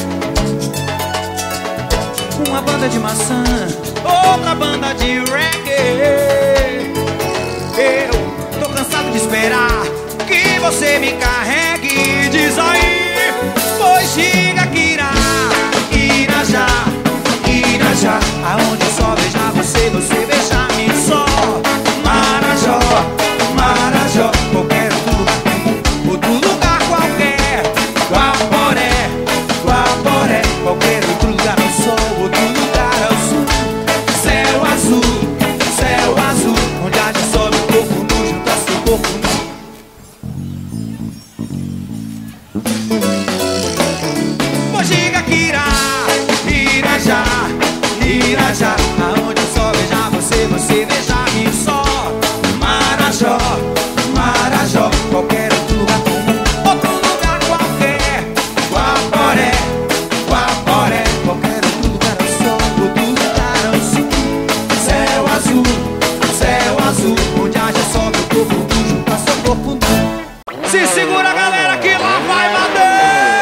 Uma banda de maçã, outra banda de reggae. Eu tô cansado de esperar que você me carregue. Diz aí, pois diga que irá, Irajá, Irajá, aonde eu só beijar você, você beijar-me só. Marajó, Marajó, qualquer outro lugar comum, outro lugar qualquer. Guaporé, Guaporé, qualquer outro lugar ao sol, outro lugar ao sul. Céu azul, céu azul, onde há de sol o corpo nu, junto ao seu corpo nu. Mojica, Quirá, Irajá, Irajá, aonde eu só beijar você, você beijar-me só. Marajó, Marajó, qualquer outro lugar comum, outro lugar qualquer. Guaporé, Guaporé, qualquer outro lugar ao sol, outro lugar ao sul. Céu azul, céu azul, onde haja sol do corpo nu, junto ao seu corpo nu. Se segura, galera, que lá vai bater.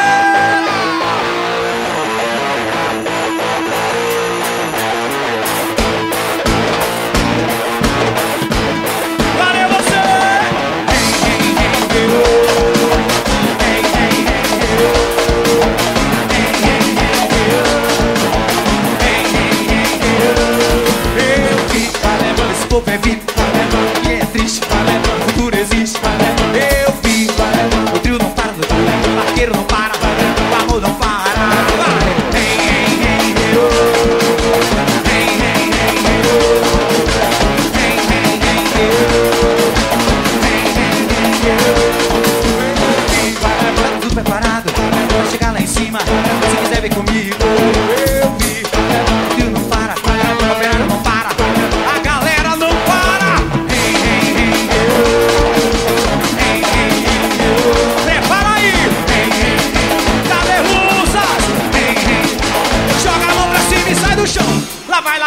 Valeu você! Eu vi, vai levando esse povo é vivo, vai levando e é triste, vai levando, o futuro existe, vai levando. Eu vi, vai levando, o trio não para, o barqueiro não para, vai levando, o amor não para. Tudo preparado pra chegar lá em cima. Se quiser vir comigo, eu vi. O trio não para, o operário não para, a galera não para.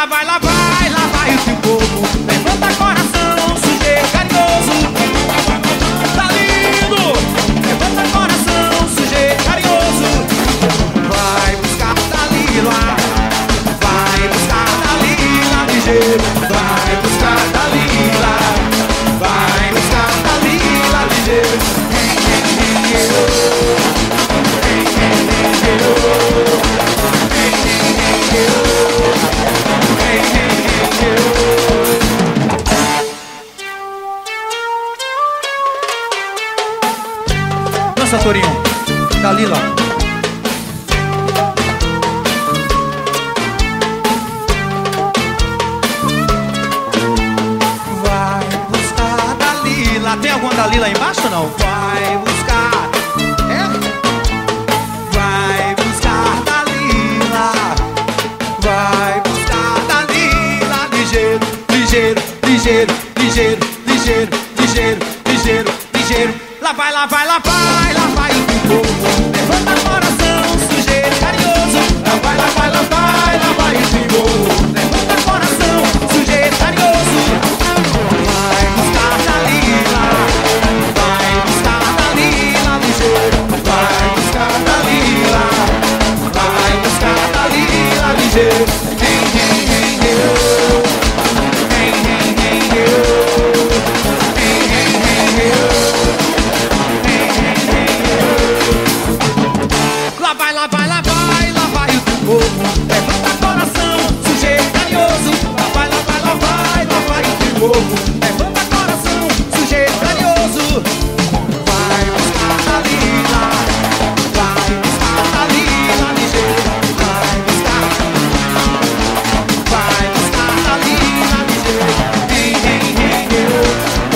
lá vai, lá vai, lá vai o teu corpo. Levanta coração, sujeito carinhoso. Tá lindo! Levanta coração, sujeito carinhoso. Vai buscar Dalila, vai buscar Dalila ligeiro. Vai buscar Dalila, vai buscar Dalila ligeiro. Dança, Torinho, Dalila. Vai buscar Dalila. Tem alguma Dalila aí embaixo ou não? Vai buscar. É? Vai buscar Dalila. Vai buscar Dalila. Ligeiro, ligeiro, ligeiro, ligeiro, ligeiro, ligeiro, ligeiro, ligeiro. Lá vai, lá vai, lá vai, lá vai o povo. Levanta coração, sujeito carinhoso. Lá vai, lá vai, lá vai, lá vai o povo. Levanta coração, sujeito carinhoso. Vai buscar Dalila, vai buscar Dalila ligeiro. Vai buscar Dalila, vai buscar Dalila ligeiro. Hey, hey, hey, hey, oh. Hey, hey, hey, hey, oh. Hey, hey, hey, hey, oh. Lá vai, lá vai, lá vai, lá vai o teu povo. Levanta coração, sujeito carinhoso. Lá vai, lá vai, lá vai, lá vai o teu povo. Levanta coração, sujeito carinhoso. Vai buscar Dalila, vai buscar Dalila ligeiro. Vai buscar, vai buscar Dalila ligeiro. Hey, hey, hey, hey, oh.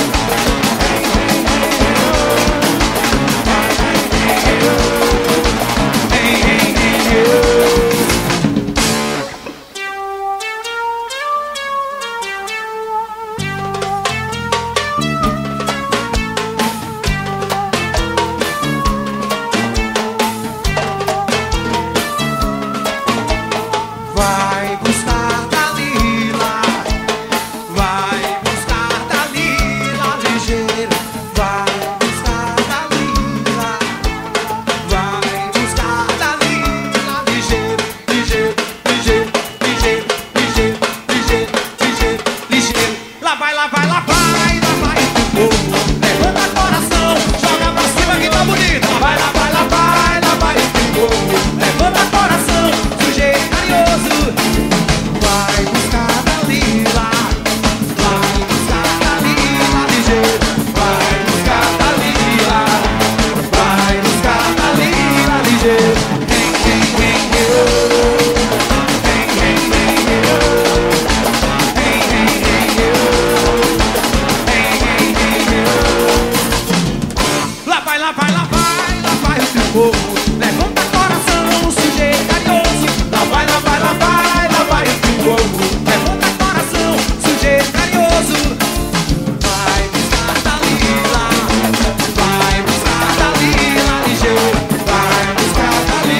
Vai buscar Dalila, vai buscar Dalila ligeiro. Vai buscar Dalila, vai buscar Dalila ligeiro, ligeiro, ligeiro, ligeiro, ligeiro, ligeiro, ligeiro, ligeiro. Lá vai, lá vai, lá vai, lá vai o povo. Levanta coração, joga pra cima que tá bonito. Lá vai, lá vai, lá vai, lá vai o povo. Levanta coração, sujeito carinhoso. Vai buscar Dalila, vai buscar Dalila ligeiro. Vai buscar Dalila, vai buscar Dalila ligeiro. Hey, hey, hey, hey, oh. Hey, hey, hey, hey, oh. Hey, hey, hey, hey, oh. Hey, hey, hey, hey, oh. Lá vai, lá vai, lá vai, lá vai o teu povo. Levanta coração, sujeito carinhoso. Lá vai, lá vai, lá vai, lá vai o teu povo. Levanta coração, sujeito carinhoso. Vai buscar Dalila, vai buscar Dalila ligeiro. Vai buscar Dalila.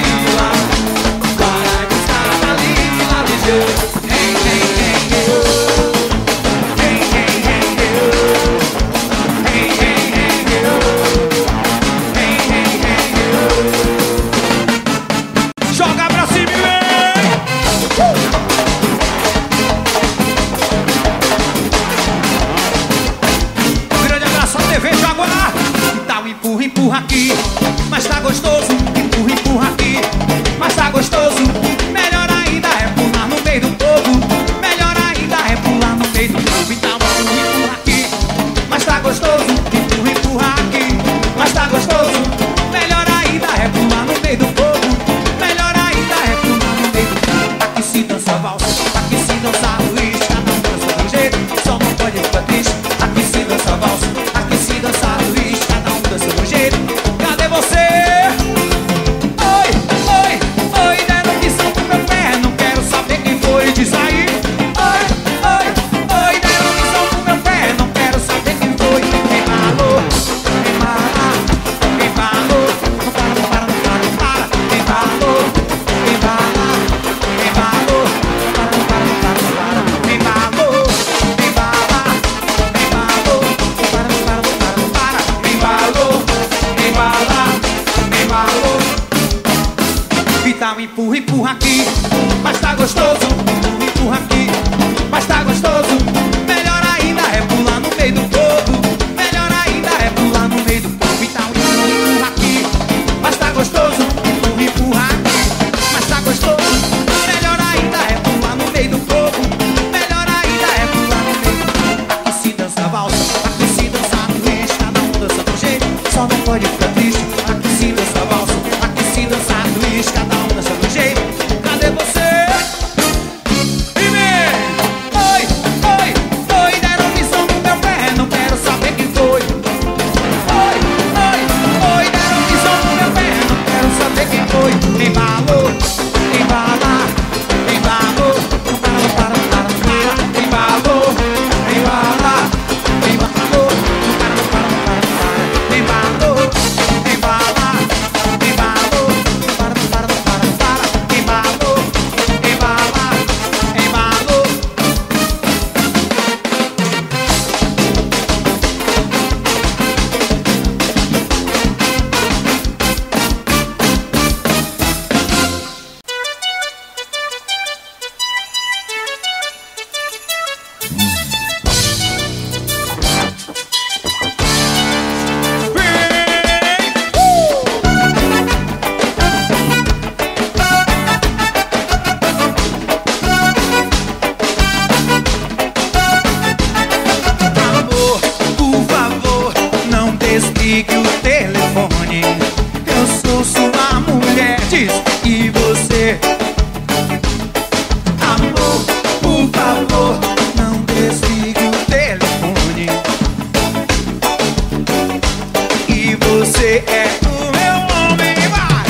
dá um empurra, empurra aqui. Mas tá gostoso, empurra, empurra aqui. Mas tá gostoso. Melhor ainda é pular no meio do povo. Melhor ainda é pular no meio do povo. E dá um empurra, empurra aqui. Mas tá gostoso, empurra, empurra aqui. Mas tá gostoso. Melhor ainda é pular no meio do povo. Melhor ainda é pular no meio do povo. Aqui se dança valsa, aqui se dança twist. Cada um dança do jeito, só não pode ficar triste. Aqui se dança valsa, aqui se dança twist. Cada um dança do jeito. Cadê você? E vem! Oi, oi, oi, deram missão no meu pé, não quero saber quem foi. Oi, oi, oi, deram missão no meu pé, não quero saber quem foi. Embalou, embala, embalou, para, para, para, para, embalou, embala, embalou, para, para, para, para, embalou, embala, embalou, para, para, para, para, embalou, embala, embalou. Amor, por favor, não desligue o telefone. Eu sou sua mulher, diz e você. Amor, por favor, não desligue o telefone. E você é o meu homem, vai!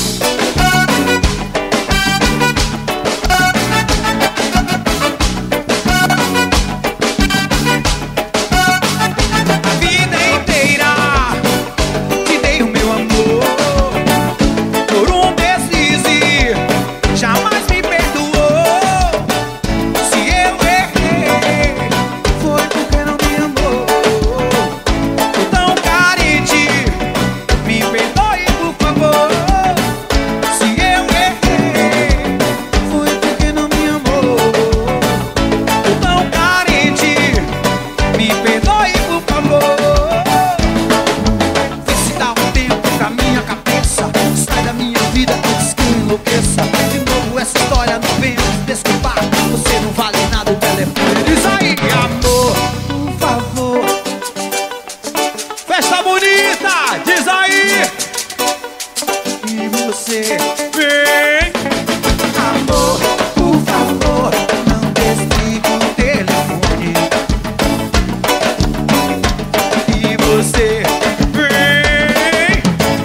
A vida inteira te dei o meu amor. Por um deslize, jamais me perdoou. Se eu errei, foi porque não me amou. Tô tão carente, me perdoe por favor. Se eu errei, foi porque não me amou. Tô tão carente, me perdoe por favor. Vê se dá um tempo pra minha cabeça. Sai da minha vida antes que eu enlouqueça. De novo essa história não vem me desculpar. Você não vale nada, o telefone diz aí. Amor, por favor. Festa bonita, diz aí. E você vem. Amor, por favor, não desligue o telefone. E você vem.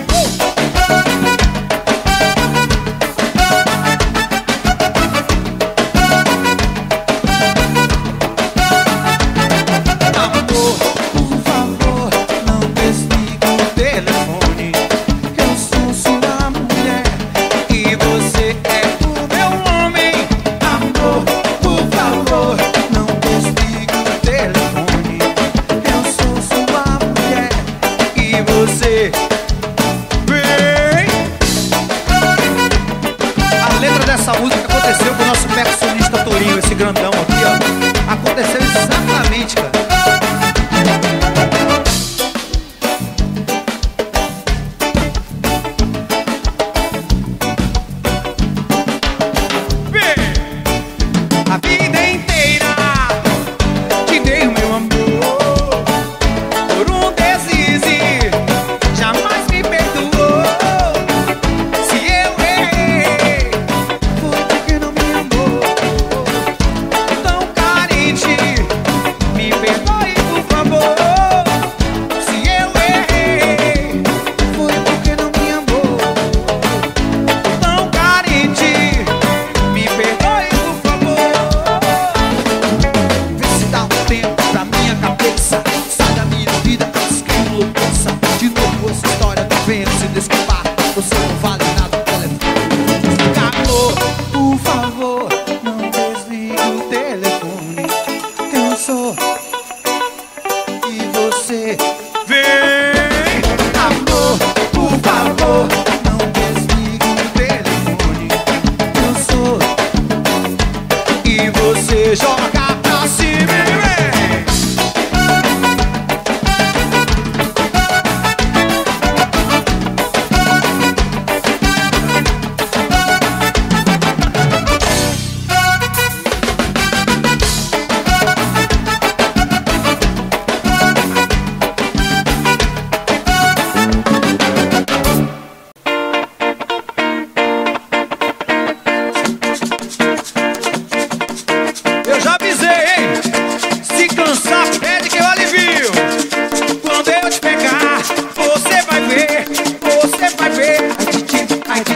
Amor, por favor, não desligue o telefone. Eu sou sua mulher e você é o meu homem. Amor, por favor, não desligue o telefone. Eu sou sua mulher e você vem. A letra dessa música aconteceu com o nosso percussionista Torinho, esse grandão aqui, ó. Aconteceu exatamente, cara. A vida inteira te dei o meu amor. Por um deslize, jamais me perdoou. Se eu errei, foi porque não me amou. Tão carente, me perdoe por favor. Se eu errei, foi porque não me amou. Tão carente, me perdoe por favor. Vê se dá um tempo pra minha cabeça. Sai da minha vida antes que eu enlouqueça. De novo essa história não venha se desculpar. Você não vale nada, o telefone. Amor, por favor, não desligue o telefone. Eu sou e você vem. Amor, por favor, não desligue o telefone.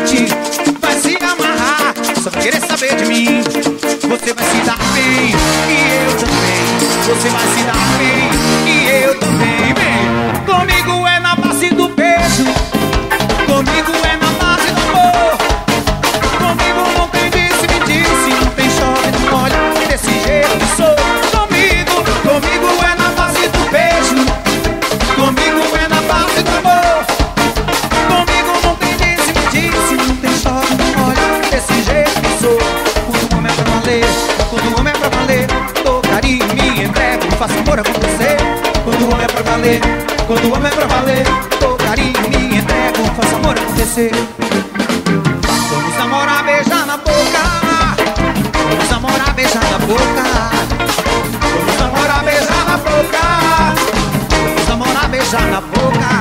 gente vai se amarrar. Só vai querer saber de mim. Você vai se dar bem e eu também. Você vai se dar bem e eu também. Vem, comigo é na base do beijo. Comigo é na base do amor. Comigo não tem disse, me disse. Não tem chove, não molha. Desse jeito que sou. Comigo, comigo é na base do beijo. Comigo é na base do amor. Comigo não tem disse, me disse. Não tem chove, não molha. Desse jeito que sou. Quando o homem é pra valer, quando o homem é pra valer, dou carinho, me entrego, faço amor acontecer. Quando o homem é pra valer, quando o homem é pra valer, dou carinho, me entrego, faço amor acontecer. Vamos namorar, beijar na boca. Vamos namorar, beijar na boca. Vamos namorar, beijar na boca. Vamos namorar, beijar na boca.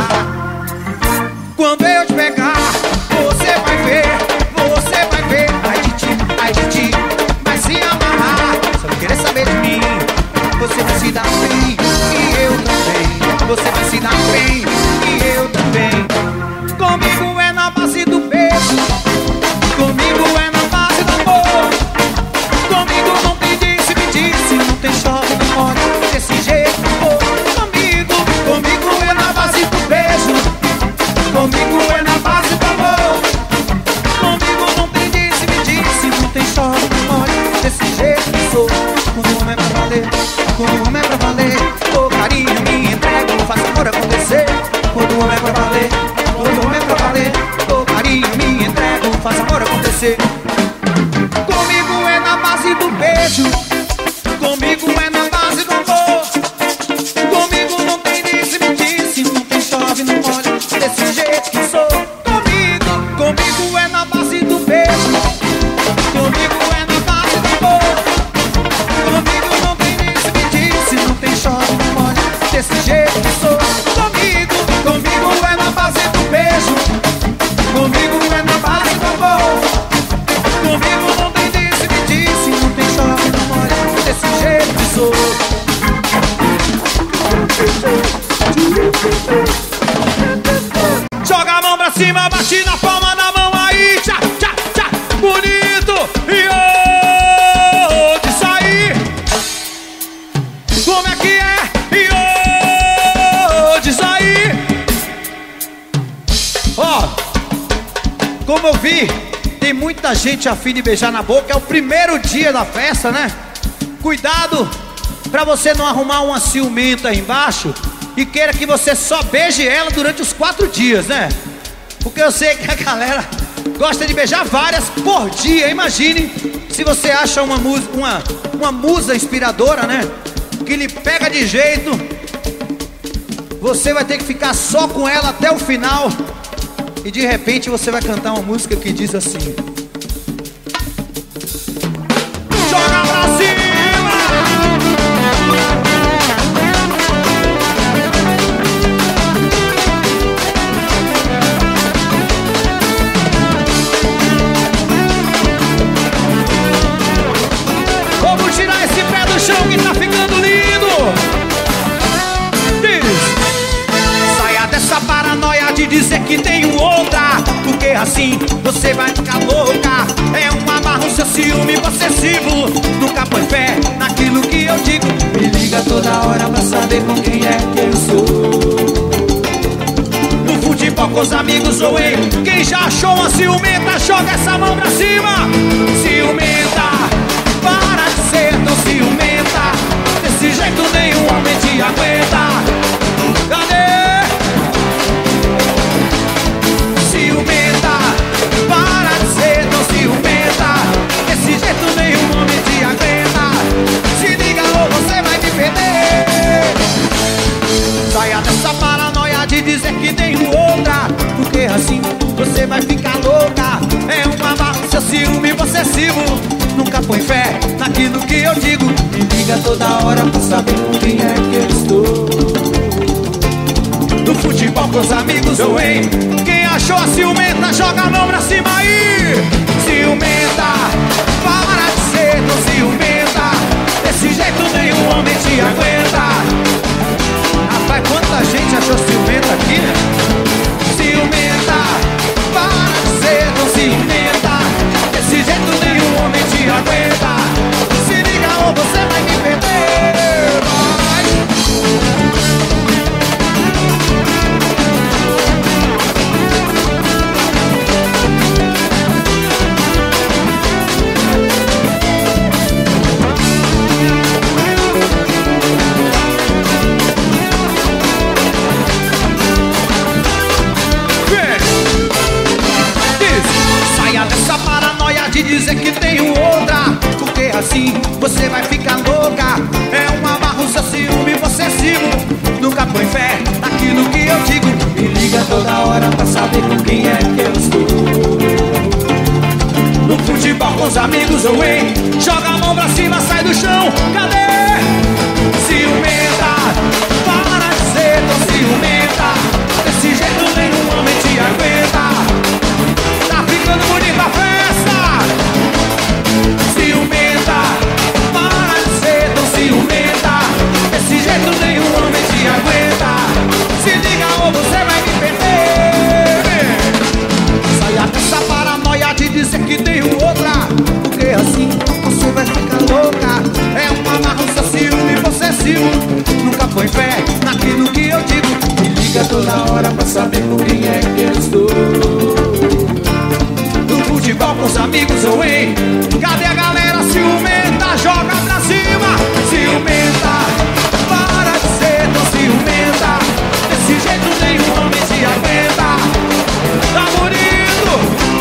Quando eu te pegar, você vai ver, você vai ver. Ai de ti, ai de ti, vai se amarrar. Só querer saber de mim. Você vai se dar bem e eu também. Você vai se dar bem e eu também. Comigo é na base do beijo. Comigo é na base do amor. Comigo não tem disse, me disse. Não tem chove, não molha. Desse jeito que for. Comigo, comigo é na base do beijo. Comigo é na base do amor. Comigo não tem disse, me disse. Não tem chove, não molha. Desse jeito que sou. Quando o homem é pra valer, quando o homem é pra valer, dou carinho, me entrego, faço amor acontecer. Quando o homem é pra valer, quando o homem é pra valer, dou carinho, me entrego, faço amor acontecer. Comigo é na base do beijo. Comigo é na base do amor. Comigo não tem disse, me disse. Não tem chove, não molha. Desse jeito que sou. Comigo, comigo é na base do beijo. Comigo é na base do amor. Comigo não tem disse, me disse. Não tem chove, não molha. Desse jeito que sou. Comigo, comigo é na base do beijo. Comigo é na base do amor. Comigo não tem disse, me disse. Não tem chove, não molha. Desse jeito que sou. Joga a mão pra cima, bate na palma da mão aí. Tchá, tchá, tchá. Bonito. E ô, de sair. Como é que é? E ô, de sair. Ó, como eu vi, tem muita gente a fim de beijar na boca. É o primeiro dia da festa, né? Cuidado pra você não arrumar uma ciumenta aí embaixo e queira que você só beije ela durante os quatro dias, né? Porque eu sei que a galera gosta de beijar várias por dia. Imagine se você acha uma musa, uma, uma musa inspiradora, né? Que lhe pega de jeito. Você vai ter que ficar só com ela até o final. E de repente você vai cantar uma música que diz assim: joga pra cima! Vamos tirar esse pé do chão que tá ficando lindo! Diz. Saia dessa paranoia de dizer que tenho outra, porque assim você vai ficar louca. É um amarro, seu ciúme possessivo. Nunca põe fé naquilo que eu digo. Me liga toda hora pra saber com quem é que eu sou. No futebol com os amigos ou ei, quem já achou uma ciumenta, joga essa mão pra cima. Ciumenta, para de ser tão ciumenta. Desse jeito nenhum homem te aguenta. Cadê? Ciumenta, para de ser tão ciumenta. Desse jeito nenhum homem te aguenta. Se liga ou você vai me perder. Saia dessa paranoia de dizer que tenho outra, porque assim você vai ficar louca. É uma barra, seu ciúme possessivo. Nunca põe fé naquilo que eu digo. Me liga toda hora pra saber com quem é que eu estou. No futebol com os amigos ou ei, quem achou a ciumenta, joga a mão pra cima aí. Ciumenta, para de ser tão ciumenta. Desse jeito nenhum homem te aguenta. Rapaz, quanta gente achou ciumenta aqui, né? Ciumenta, para de ser tão ciumenta. dizer que tenho outra, porque assim você vai ficar louca. É uma barra o seu ciúme possessivo. Nunca põe fé naquilo que eu digo. Me liga toda hora pra saber com quem é que eu estou. No futebol com os amigos ou hein, joga a mão pra cima, sai do chão. Cadê? Ciumenta, para de ser tão ciumenta. Desse jeito nenhum homem te aguenta. Tá ficando bonita a festa. Ciumenta, para de ser tão ciumenta. Desse jeito nenhum homem te aguenta. Se liga ou você vai me perder. Saia dessa paranoia de dizer que tenho outra, porque assim você vai ficar louca. É uma marra o seu ciúme possessivo. Nunca põe fé naquilo que eu digo. Me liga toda hora pra saber com quem é que eu estou. No futebol com os amigos ou hein, cadê a galera ciumenta? Joga pra cima. Ciumenta, para de ser tão ciumenta. Desse jeito nenhum homem te aguenta. Tá bonito.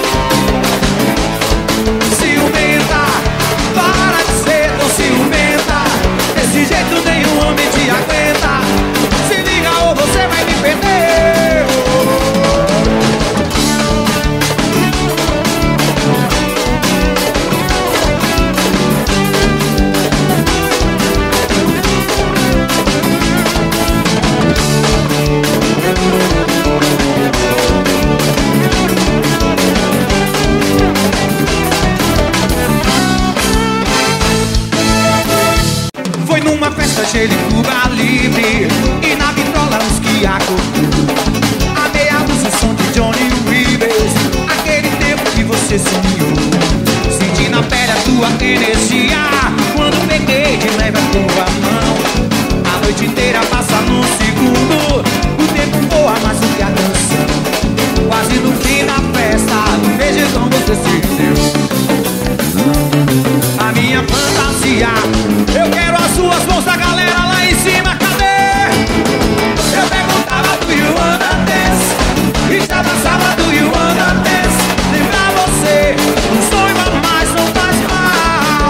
Ciumenta, para de ser tão ciumenta. Desse jeito nenhum homem te aguenta. Se liga ou você vai me perder. Foi numa festa cheia de Cuba Livre e na vitrola uns quiaco. A meia luz o som de Johnny Rivers. Aquele tempo que você sonhou. Senti na pele a tua energia quando peguei de leve a tua mão. A noite inteira passa num segundo. O tempo voa mais do que a canção. Quase no fim da festa, no beijão você se rendeu. A minha fantasia, eu quero as suas mãos da galera lá em cima, cadê? Eu perguntava do you wanna dance e te abraçava do you wanna dance. Lembrar você, um sonho a mais não faz mal.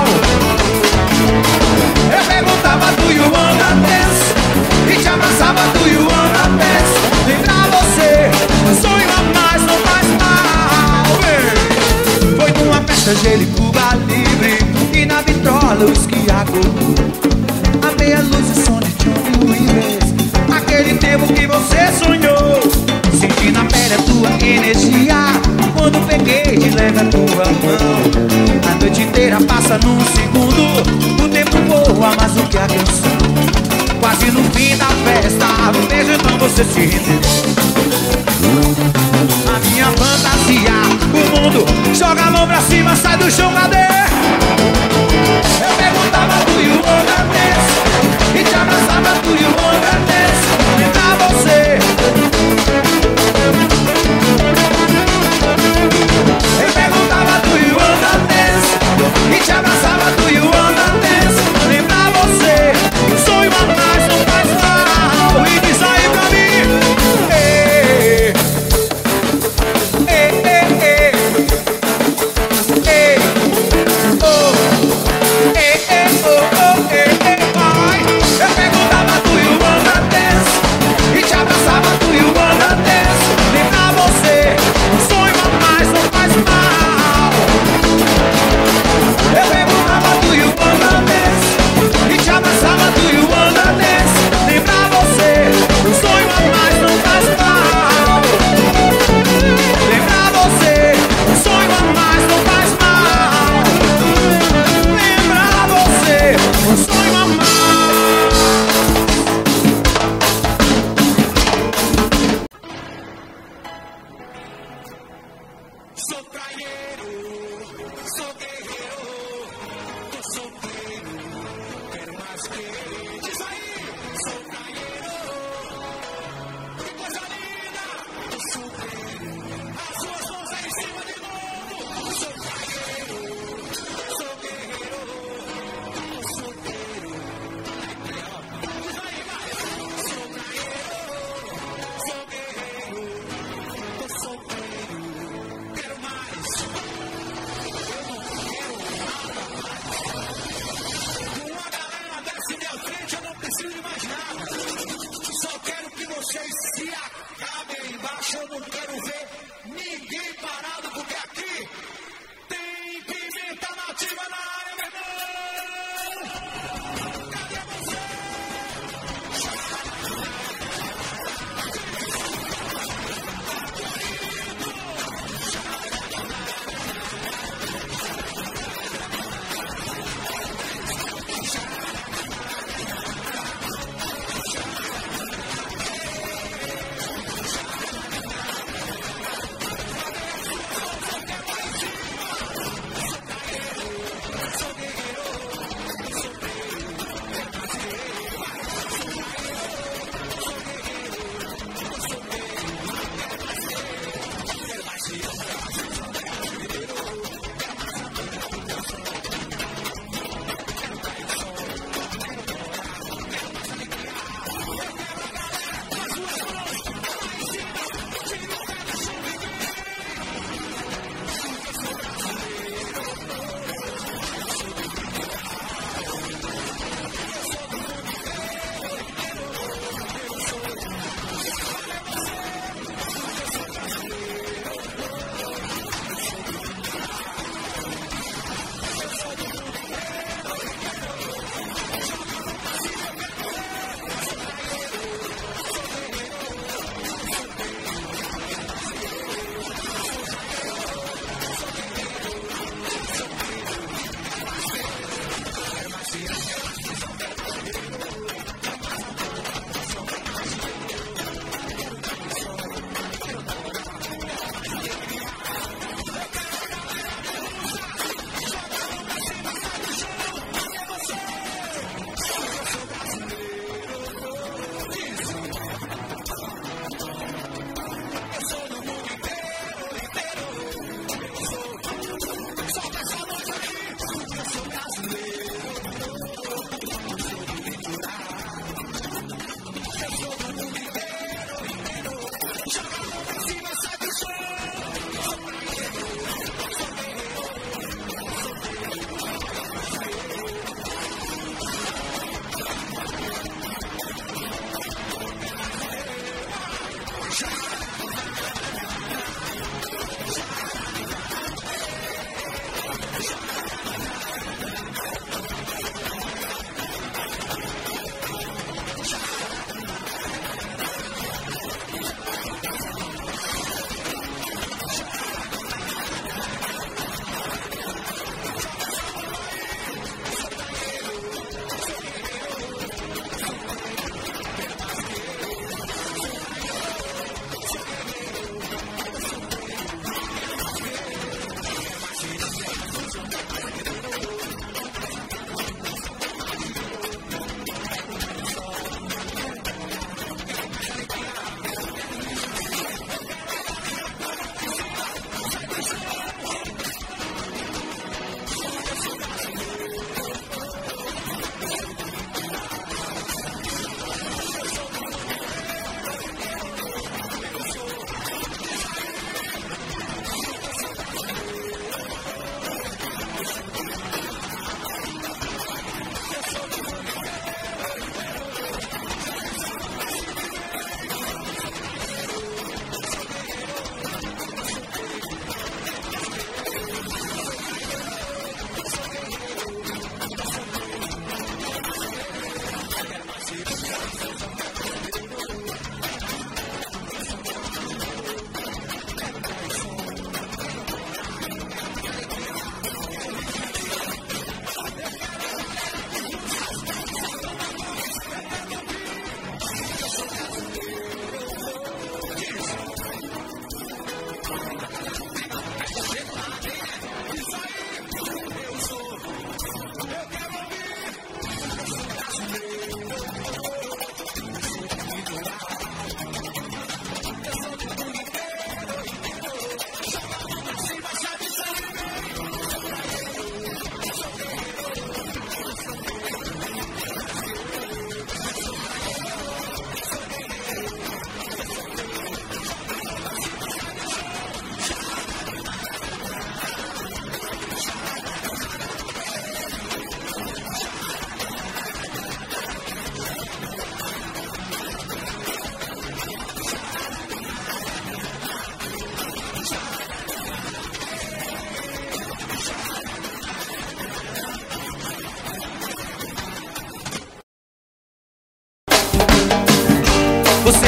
Eu perguntava do you wanna dance e te abraçava do you wanna dance. Lembrar você, um sonho a mais não faz mal. Foi numa festa de Cuba Livre e na vitrola o esquiago. A meia luz e som de Johnny Rivers. Aquele tempo que você sonhou. Senti na pele a tua energia quando peguei de leve a tua mão. A noite inteira passa num segundo. O tempo voa mais do que a canção. Quase no fim da festa, no beijo então você se rendeu. A minha fantasia, o mundo joga a mão pra cima, sai do chão, cadê? Eu perguntava do you wanna dance e te abraçava do you wanna dance. Lembrar você. Eu perguntava do you wanna dance e te abraçava do you wanna dance. Lembrar você. Um sonho a mais não faz mal. E diz aí pra mim. Ei, ei, ei, ei, ei, oh. Ei, ei, oh, oh, ei, ei, vai. Eu perguntava do you wanna dance e te abraçava do you wanna dance. Lembrar você, um sonho a mais não faz mal. Eu perguntava do you wanna dance e te abraçava do you wanna dance. Lembrar você, um sonho a mais não faz mal. Lembrar você, um sonho a mais não faz mal. Lembrar você, um sonho a mais. Sou praieiro, sou guerreiro, tô solteiro, quero mais que diz aí. Sou praieiro, que coisa linda, tô solteiro, as suas mãos aí em cima de novo. Sou praieiro, sou guerreiro, tô solteiro, diz aí mais. Sou praieiro, sou guerreiro, tô solteiro, quero mais. Eu não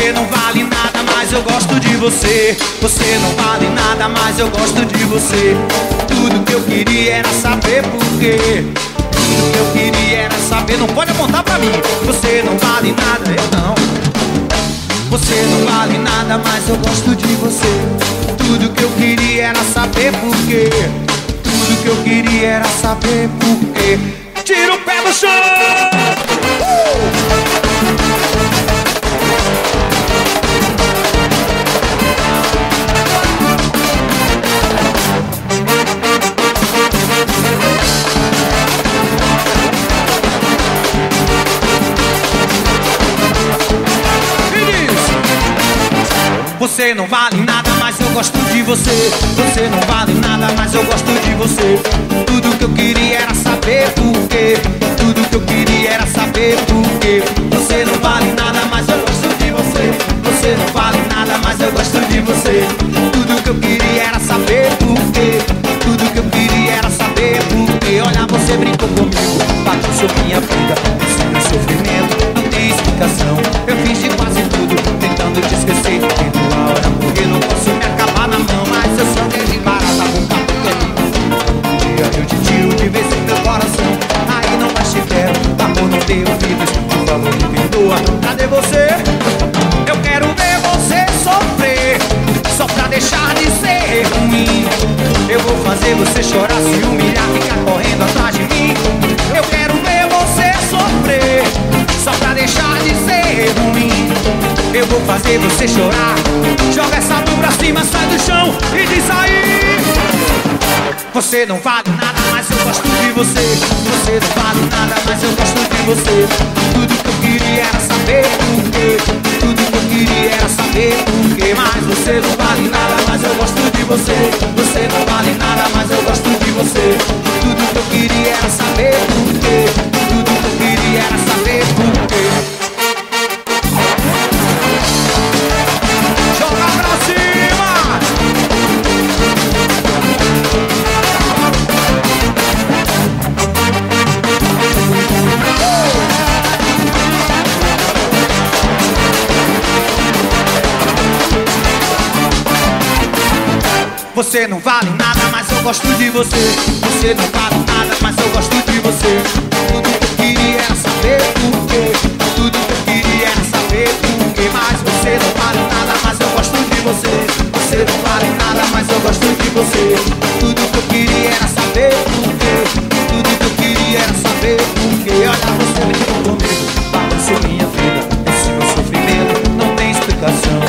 Você não vale nada, mas eu gosto de você. Você não vale nada, mas eu gosto de você. Tudo que eu queria era saber por quê. Tudo que eu queria era saber. Não pode apontar pra mim. Você não vale nada, eu não. Você não vale nada, mas eu gosto de você. Tudo que eu queria era saber por quê. Tudo que eu queria era saber por quê. Tira o pé do chão! Uh! Você não vale nada, mas eu gosto de você. Você não vale nada, mas eu gosto de você. Tudo que eu queria era saber por quê. Tudo que eu queria era saber por quê. Você não vale nada, mas eu gosto de você. Você não vale nada, mas eu gosto de você. Tudo que eu queria era saber por quê. Tudo que eu queria era saber por quê. Olha, você brincou comigo, bagunçou minha vida. Esse meu sofrimento não tem explicação. Eu fiz de quase tudo, tentando te esquecer. Tento a hora porque não posso me acabar na mão. Mas eu sou de barata, vou pra pequenininho. Um dia eu te tiro de vez em meu coração. Aí não mais te quero, amor, não tenho ouvidos. Por favor, me perdoa, cadê você? Eu quero ver você sofrer, só pra deixar de ser ruim. Eu vou fazer você chorar, se humilhar, ficar correndo atrás de mim. Eu quero ver você sofrer, só pra deixar de ser ruim. Eu vou fazer você chorar. Joga essa mão pra cima, sai do chão e diz aí: você não vale nada, mas eu gosto de você. Você não vale nada, mas eu gosto de você. Tudo que eu queria era saber por quê. Tudo que eu queria era saber por quê. Mas você não vale nada, mas eu gosto de você. Você não vale nada, mas eu gosto de você. Tudo que eu queria era saber por quê. Tudo que eu queria era saber por quê. Joga pra cima! Você não vale nada, mas eu gosto de você. Você não vale nada, mas eu gosto de você. Tudo que eu queria era saber por quê. Tudo que eu queria era saber por quê. Mas você não vale nada, mas eu gosto de você. Você não vale nada, mas eu gosto de você. Tudo que eu queria era saber por quê. Tudo que eu queria era saber por quê. Olha, você brincou comigo, bagunçou minha vida. Esse meu sofrimento não tem explicação.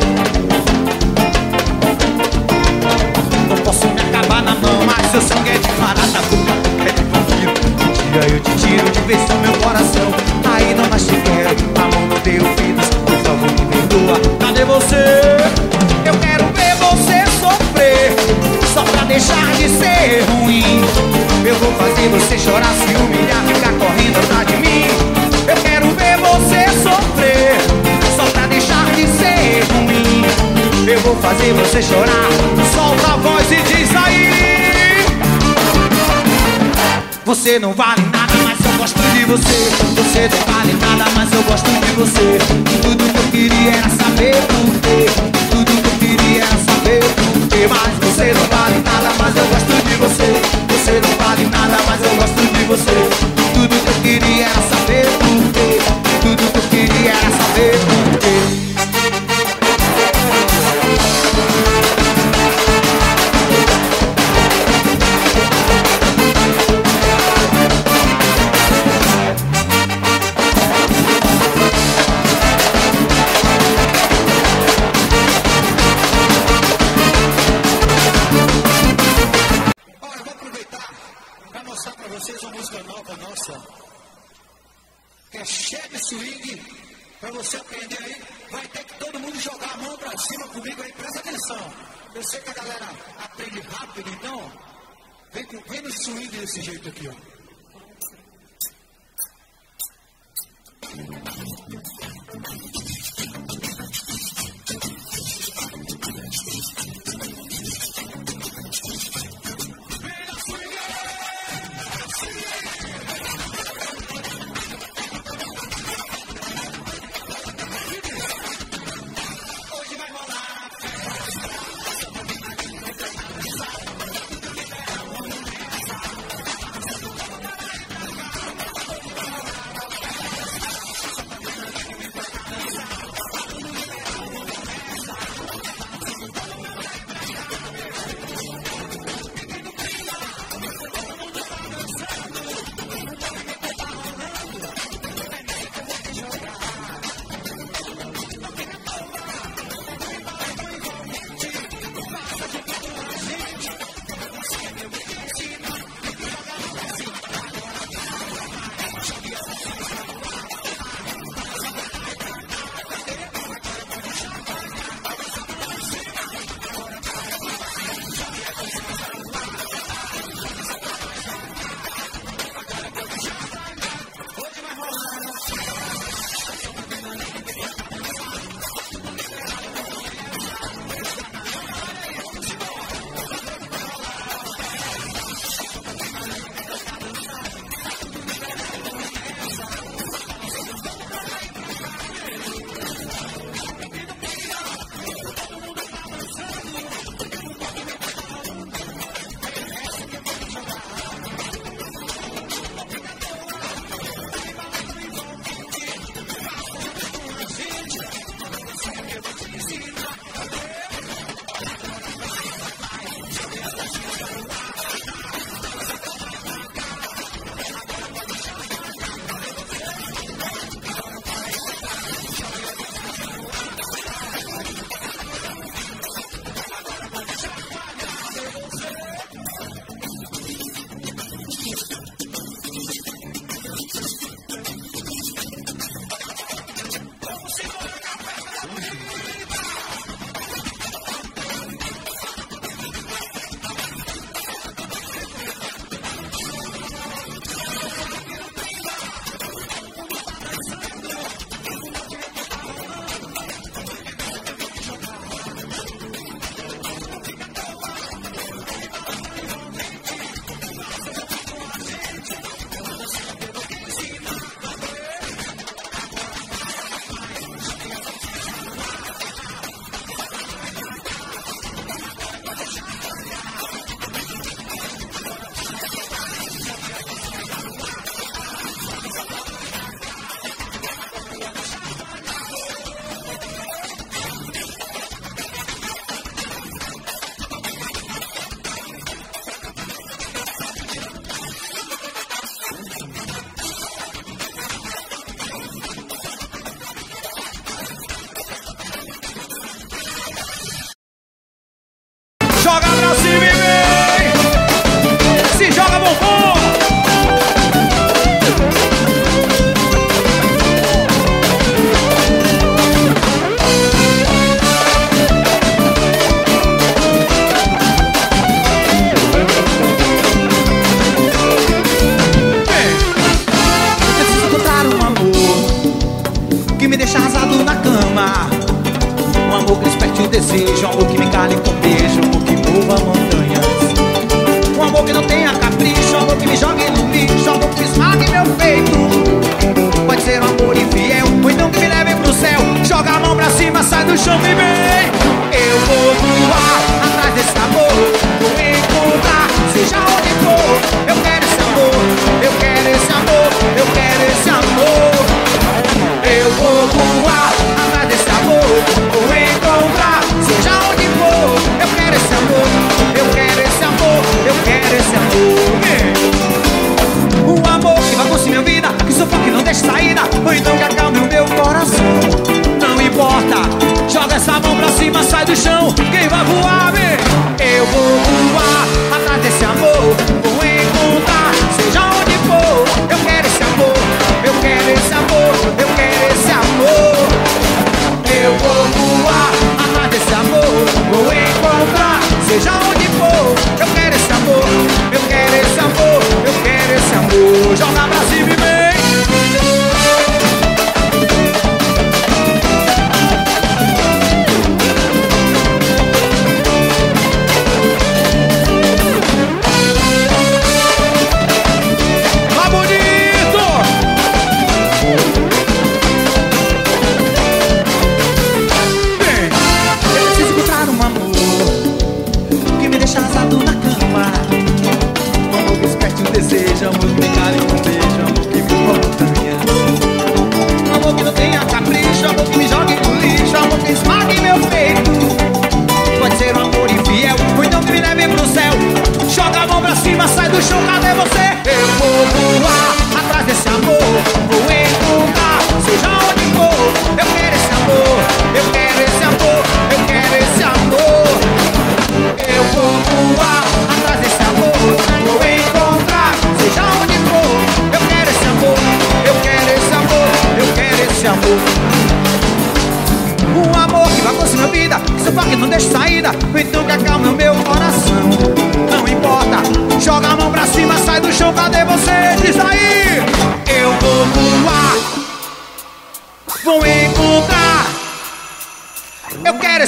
Não posso me acabar na mão, mas seu sangue é de barata, boca é de vampiro. Um dia eu te tiro de vez no meu coração. Aí não mais te quero, amor, não dei ouvidos. Por favor, me perdoa, cadê você? Eu quero ver você sofrer, só pra deixar de ser ruim. Eu vou fazer você chorar, se humilhar, ficar correndo atrás de mim. Eu quero ver você sofrer, só pra deixar de ser ruim. Eu vou fazer você chorar. Solta a voz e diz aí: você não vale nada, mas eu gosto de você. Você não vale nada, mas eu gosto de você. Tudo que eu queria era saber por quê. Tudo que eu queria era saber por quê. Mas você não vale nada, mas eu gosto de você. Você não vale nada, mas eu gosto de você. Tudo que eu queria era saber por quê. Tudo que eu queria era saber por quê. Vocês uma música nova nossa, que é Chega Swing, para você aprender aí. Vai ter que todo mundo jogar a mão para cima comigo aí, presta atenção. Eu sei que a galera aprende rápido, então vem, vem no swing desse jeito aqui, ó.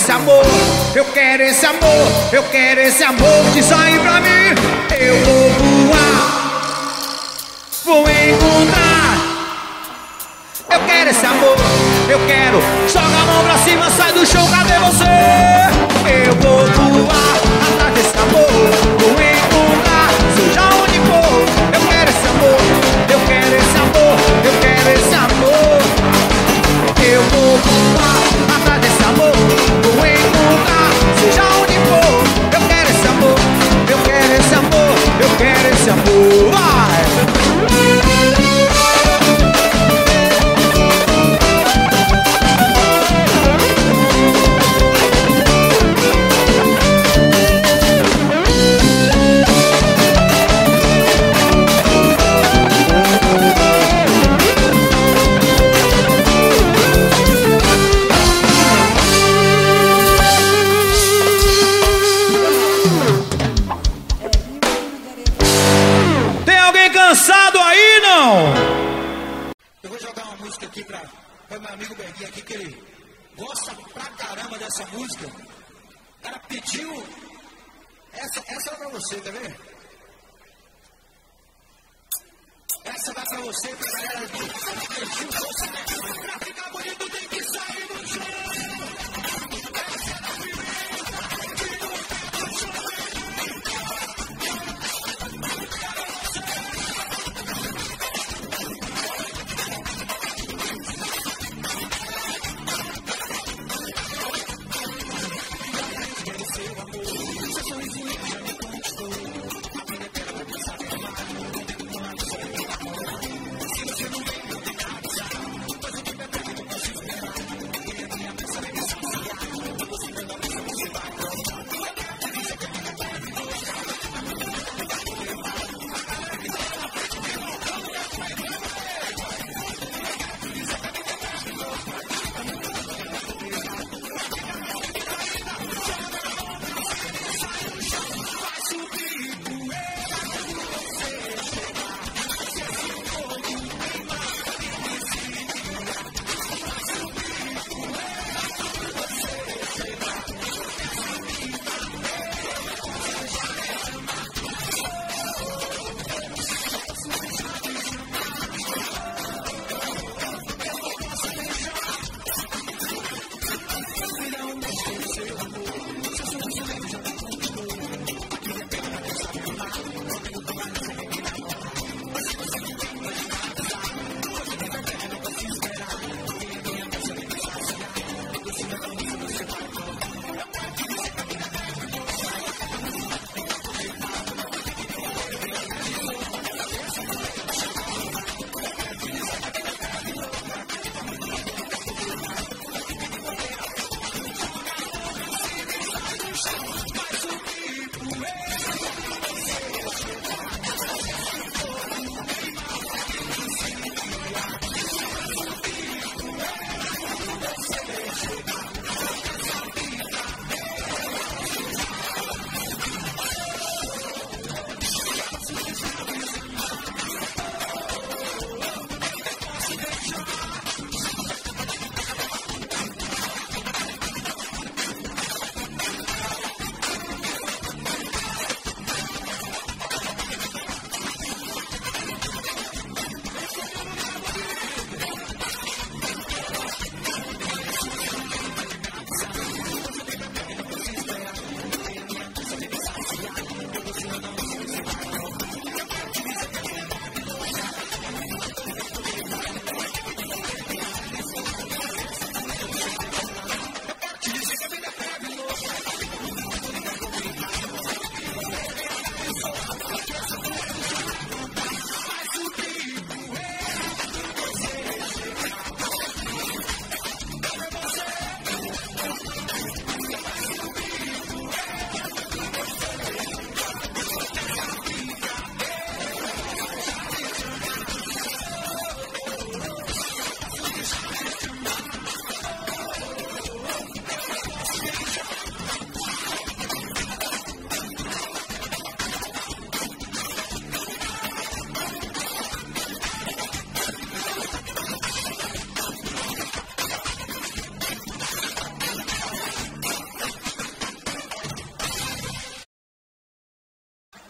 esse amor, eu quero esse amor, eu quero esse amor de sair pra mim. Eu vou voar, vou encontrar. Eu quero esse amor, eu quero. Joga a mão pra cima, sai do chão, cadê você? Eu vou voar atrás desse amor, vou encontrar, seja onde for. Eu quero esse amor, eu quero esse amor, eu quero esse amor. Eu vou voar atrás desse amor, vou encontrar, seja onde for. Eu quero esse amor, eu quero esse amor, eu quero esse amor. Vai! Eu vou jogar uma música aqui para meu amigo Berguinho aqui, que ele gosta pra caramba dessa música. O cara pediu. Essa, essa é pra você, tá vendo? Essa vai pra você, pra galera que pediu. Pra ficar bonito tem que sair do chão. Essa é da primeira, que não tá no chão.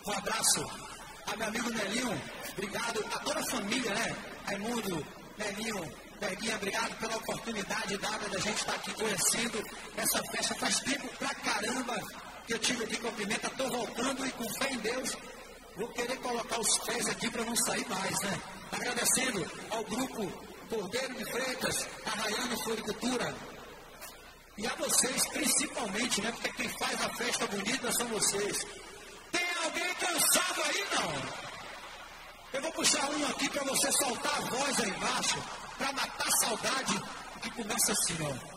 Um abraço a meu amigo Nelinho, obrigado a toda a família, né? Raimundo, Nelinho, Berguinha, obrigado pela oportunidade dada da gente estar aqui conhecendo essa festa. Faz tempo pra caramba que eu tive aqui com a Pimenta, tô voltando e com fé em Deus, vou querer colocar os pés aqui para não sair mais, né? Agradecendo ao grupo Cordeiro de Freitas, Arraiano Floricultura, e a vocês principalmente, né? Porque quem faz a festa bonita são vocês. Tem alguém cansado aí, não? Eu vou puxar um aqui para você soltar a voz aí embaixo, para matar a saudade, que começa assim, ó.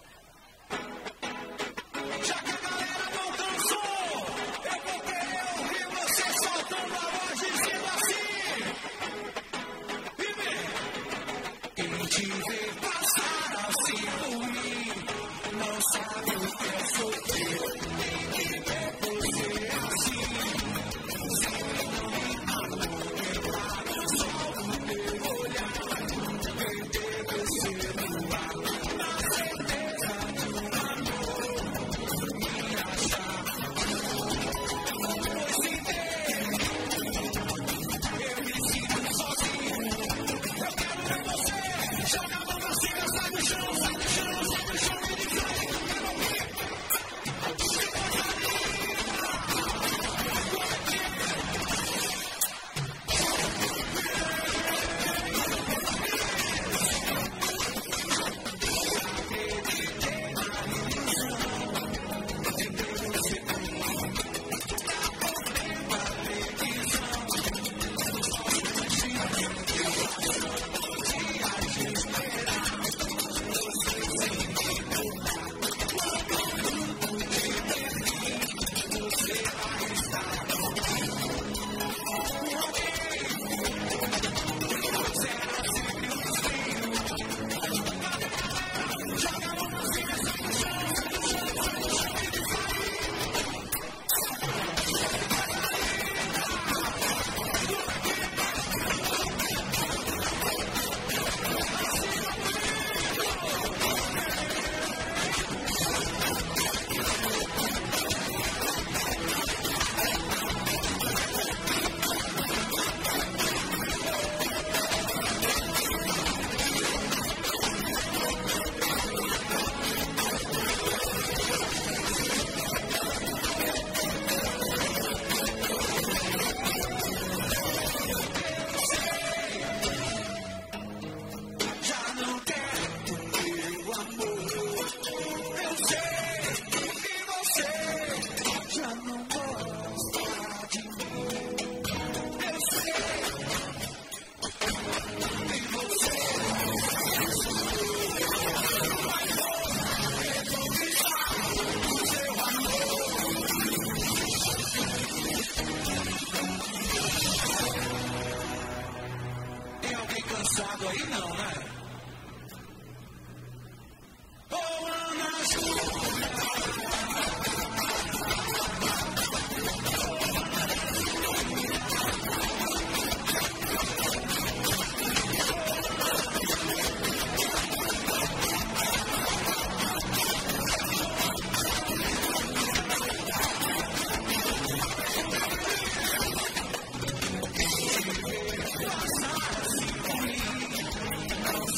Já que a galera não cansou, eu vou querer ouvir você soltando a voz dizendo assim. Primeiro, quem te vê passar assim por mim, não sabe o que é sofrer. Quem quer você assim, se não me amor, para só o teu olhar, perder você no ar, na certeza do amor, me achar. Pois se ver, eu me sinto sozinho. Eu quero ver você jogar a mão pra cima, sai do chão, sai do chão, sai do chão e diz aí, eu quero ouvir. Aí não, né? Não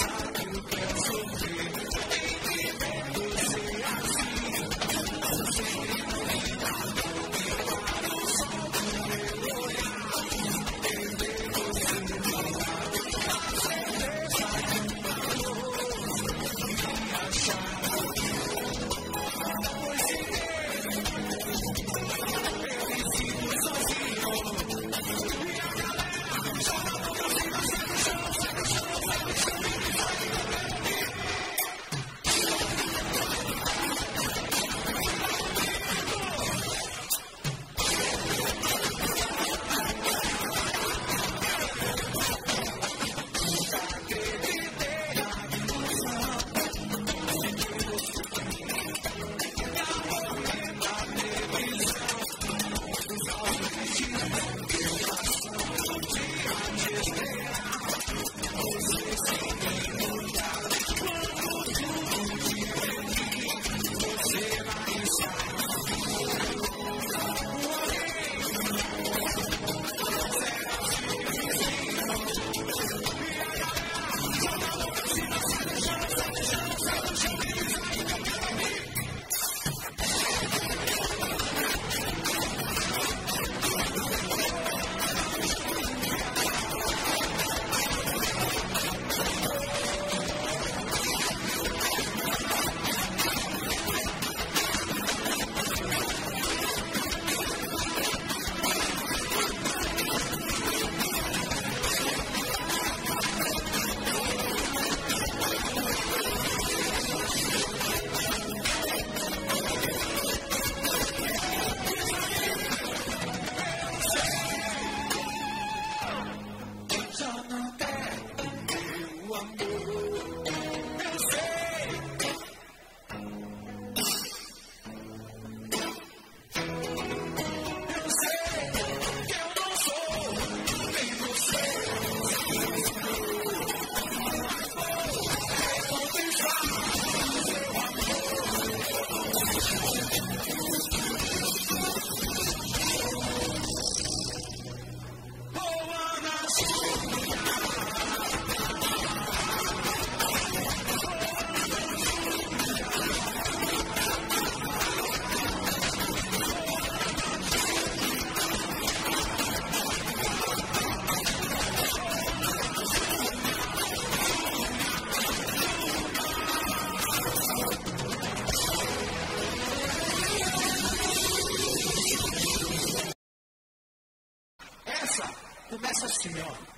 começa, começa assim, ó.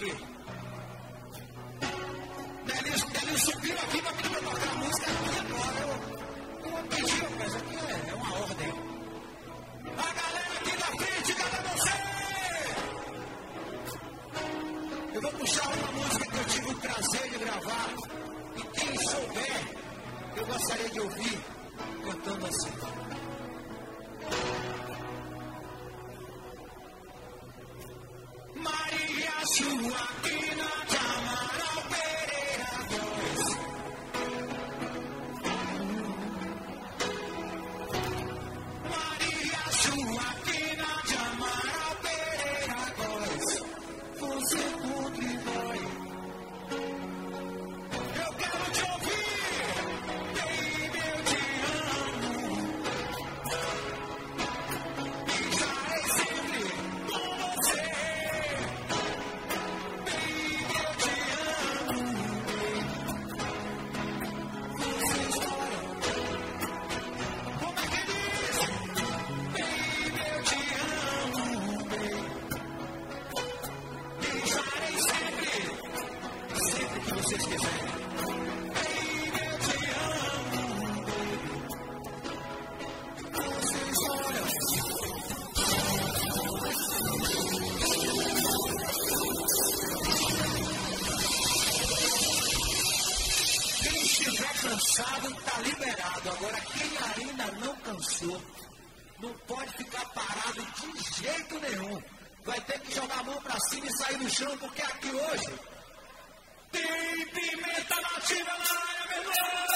aqui. Nelinho, Nelinho subiu aqui para pedir para tocar a música aqui agora. Eu, eu não pedi, mas aqui é, é uma ordem. A galera aqui da frente, cadê você? Eu vou puxar uma música que eu tive o prazer de gravar. E quem souber, eu gostaria de ouvir cantando assim. Maria Joaquina de Amaral Pereira Góes. Maria Joaquina de Amaral Pereira Góes. Você contribui. Eu quero te ouvir, baby, eu te amo. E estarei sempre com você. Cansado, está liberado. Agora, quem ainda não cansou, não pode ficar parado de jeito nenhum. Vai ter que jogar a mão para cima e sair do chão, porque aqui hoje tem pimenta nativa na área, meu irmão!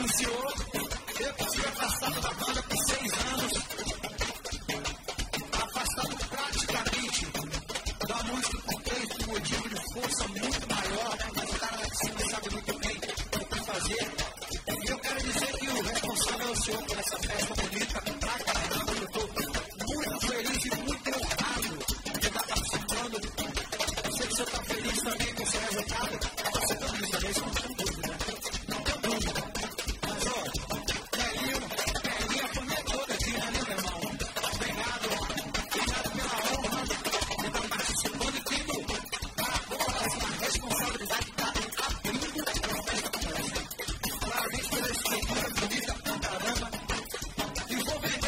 anunciou, eu fui afastado da banda por seis anos, afastado praticamente da música por três por motivo de força muito maior, né? Mas o cara lá de cima sabe muito bem o que fazer. E eu quero dizer que o responsável é o senhor por essa festa bonita, pra caramba, eu estou muito feliz e muito honrado de estar participando. Eu sei que o senhor está feliz também com esse resultado. Você também está feliz com tudo, né? Não tem dúvida. Mas, ó, Pelinho, Pelinho, a família toda aqui, né, meu irmão? Obrigado, obrigado pela honra de estar participando e tendo a população a responsabilidade de estar abrindo a festa com você. Parabéns pela estrutura bonita pra caramba. E vou ver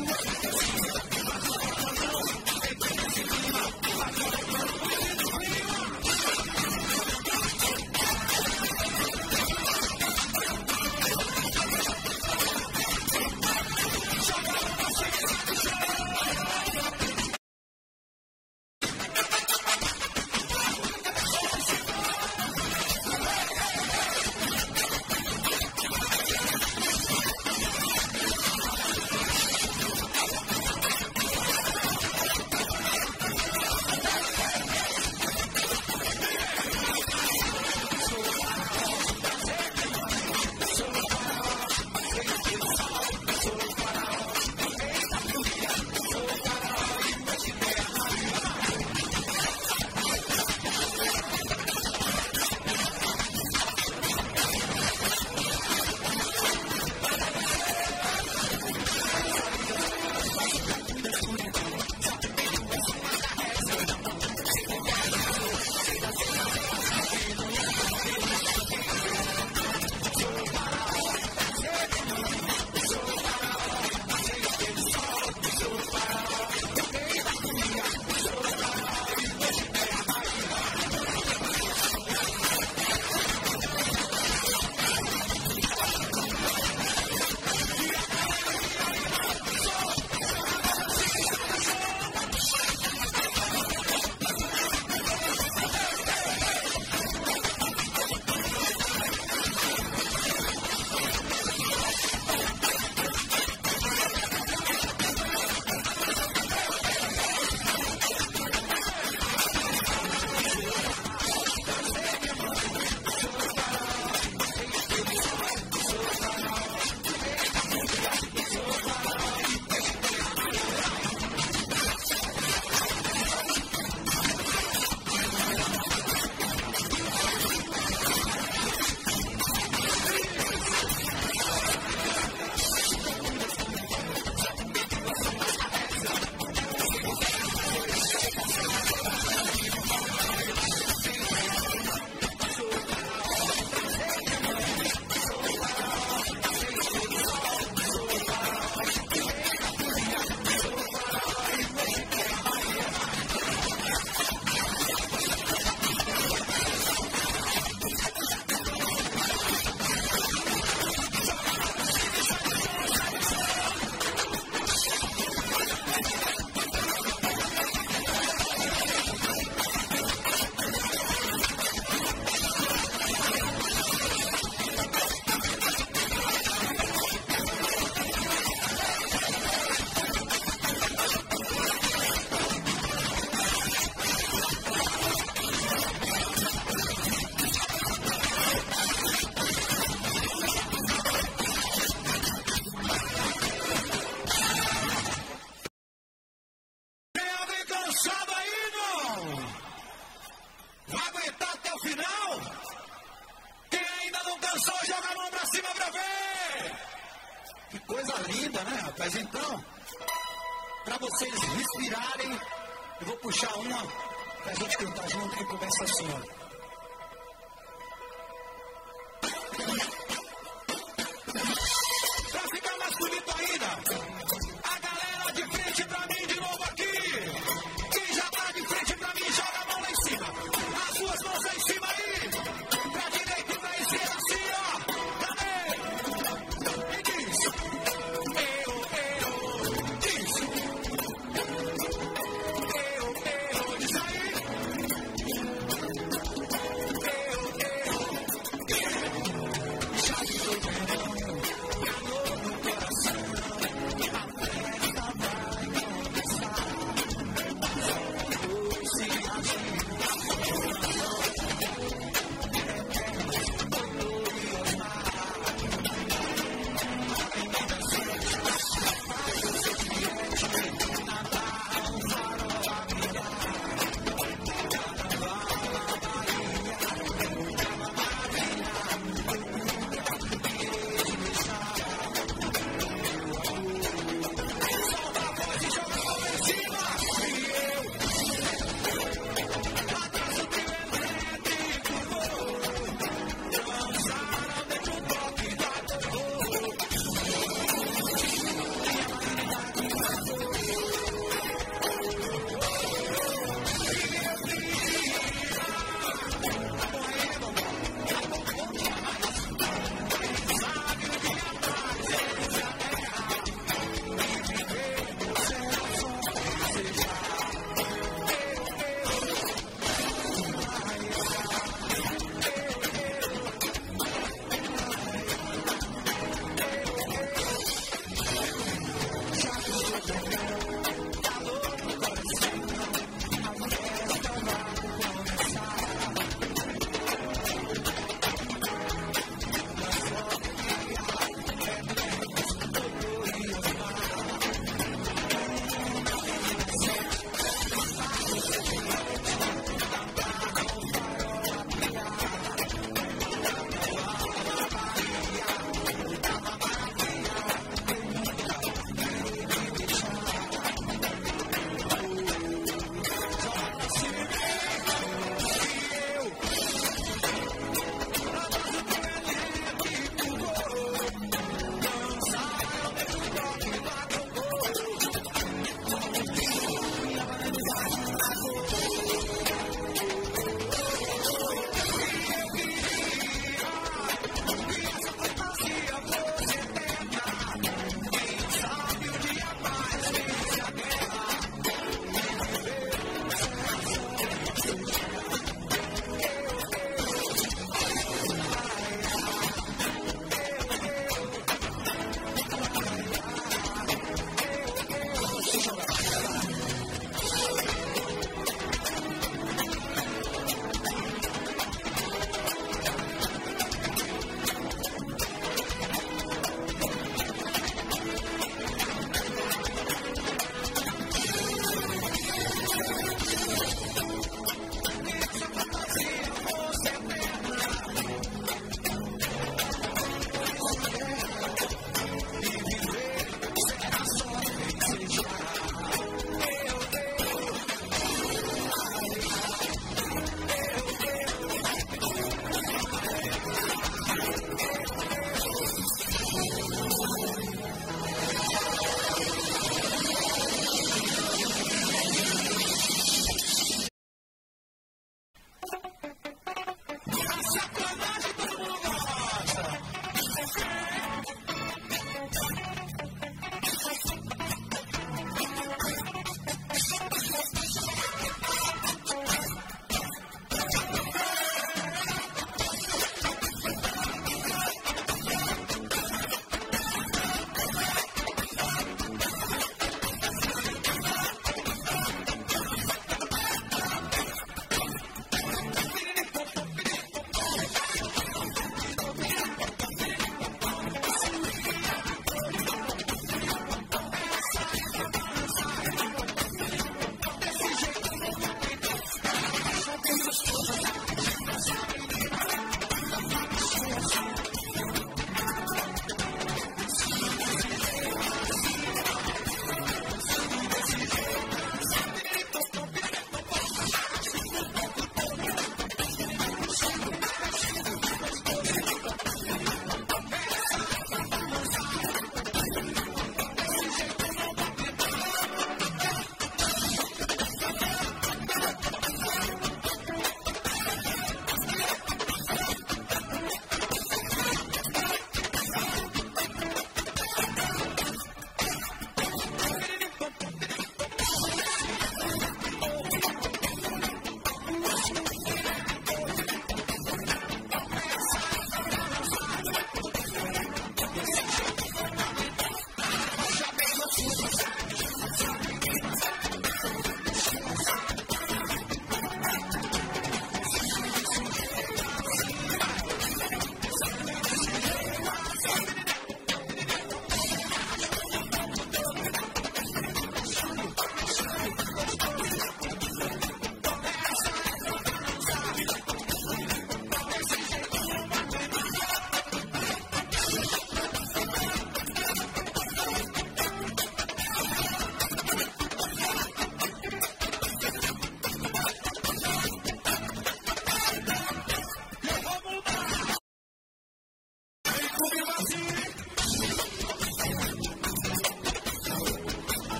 Mas então, para vocês respirarem, eu vou puxar uma para a gente cantar junto e começa assim, ó. Para ficar mais bonito ainda, a galera de frente para mim de novo aqui. Quem já tá de frente para mim, joga a mão lá em cima. As duas mãos lá em cima aí. Pra direita e pra esquerda assim, ó. Cadê? E diz. Eu, eu, diz. Eu, eu, diz aí.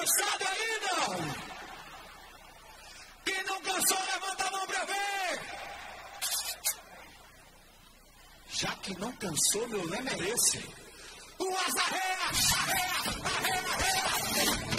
cansado ainda? Quem não cansou, levanta a mão pra ver. Já que não cansou, meu lema é esse. O azarreia, arreia, arreia, arreia.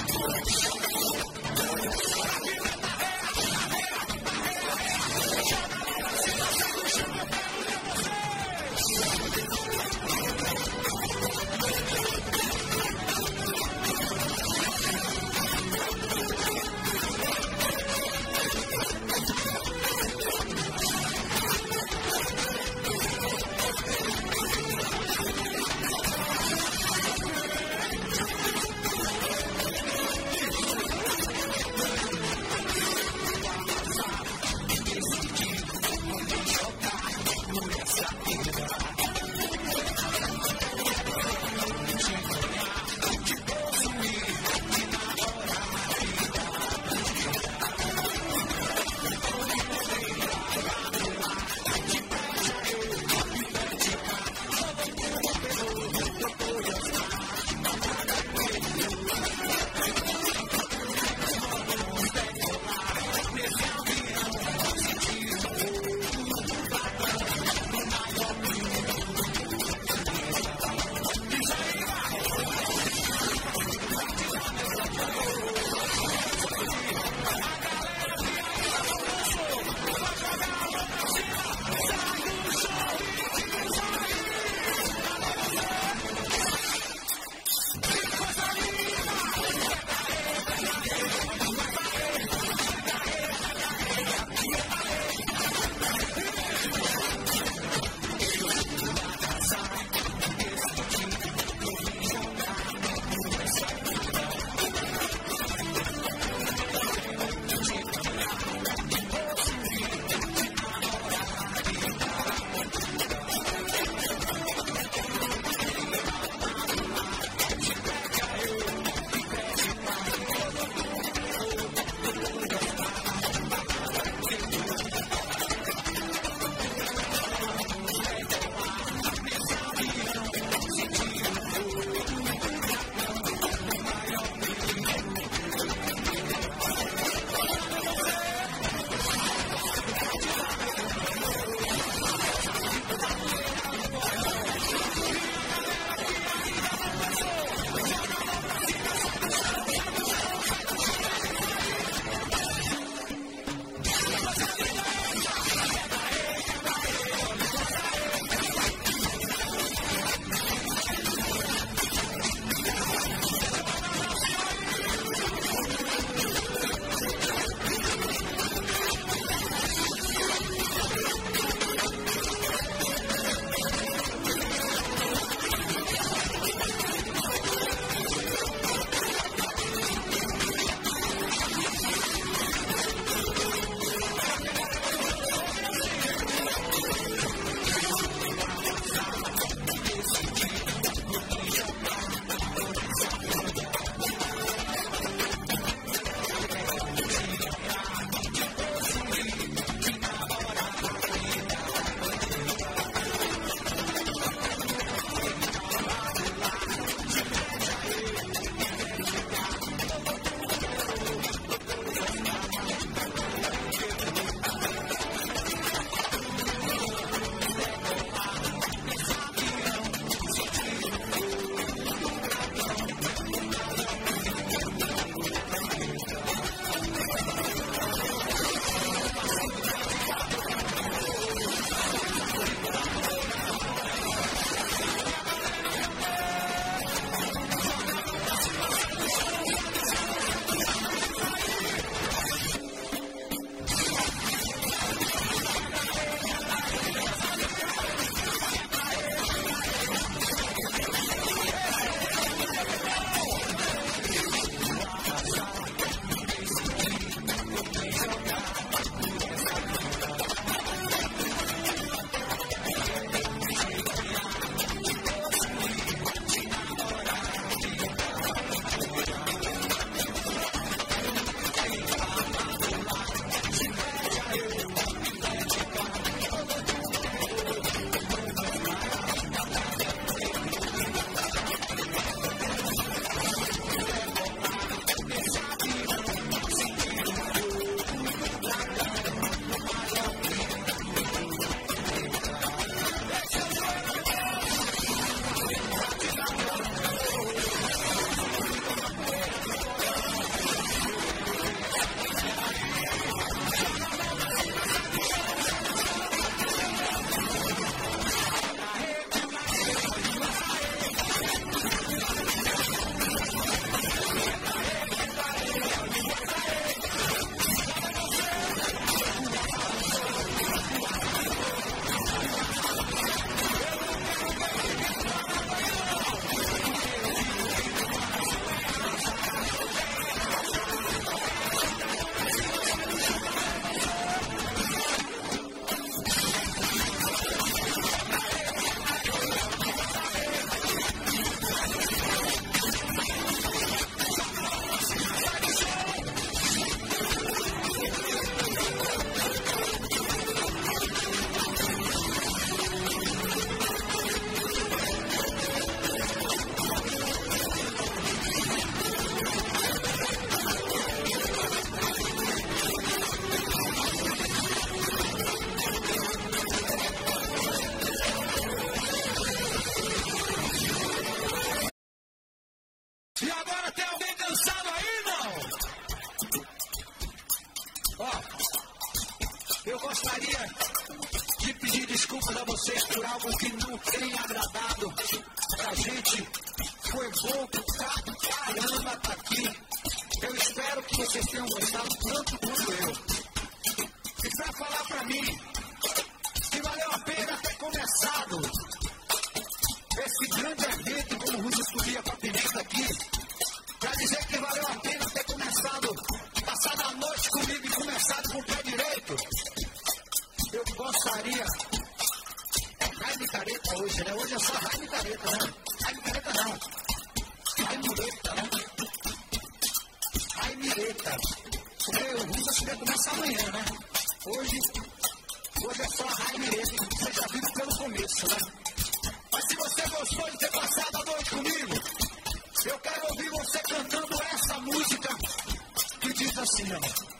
gostaria de pedir desculpas a vocês por algo que não tem agradado pra gente. Foi bom pra caramba tá aqui. Eu espero que vocês tenham gostado tanto quanto eu. E pra falar pra mim que valeu a pena ter começado esse grande evento, como o Russo subia com a pimenta aqui, pra dizer que valeu a pena ter começado, passado a noite comigo e começado com o pé direito, eu gostaria. É raio de careta hoje, né? Hoje é só raio de careta, né? Raio de careta não. Raio mireta, né? Raio mireta. Porque o Russo vai começar amanhã, né? Hoje, hoje é só raio mireta, você já viu pelo começo, né? Mas se você gostou de ter passado a noite comigo, eu quero ouvir você cantando essa música que diz assim, ó.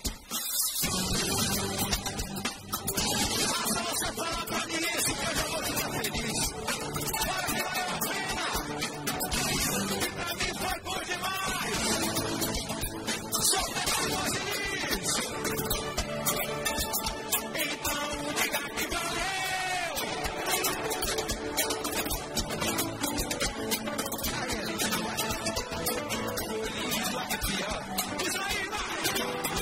Basta você falar pra mim isso que eu já vou ficar feliz. Bora que valeu a pena. E pra mim foi bom demais. Solta essa voz feliz. Então diga que valeu. Aí, ali, vai. Foi lindo aqui, ó. Isso aí, vai.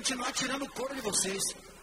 continuar tirando o couro de vocês.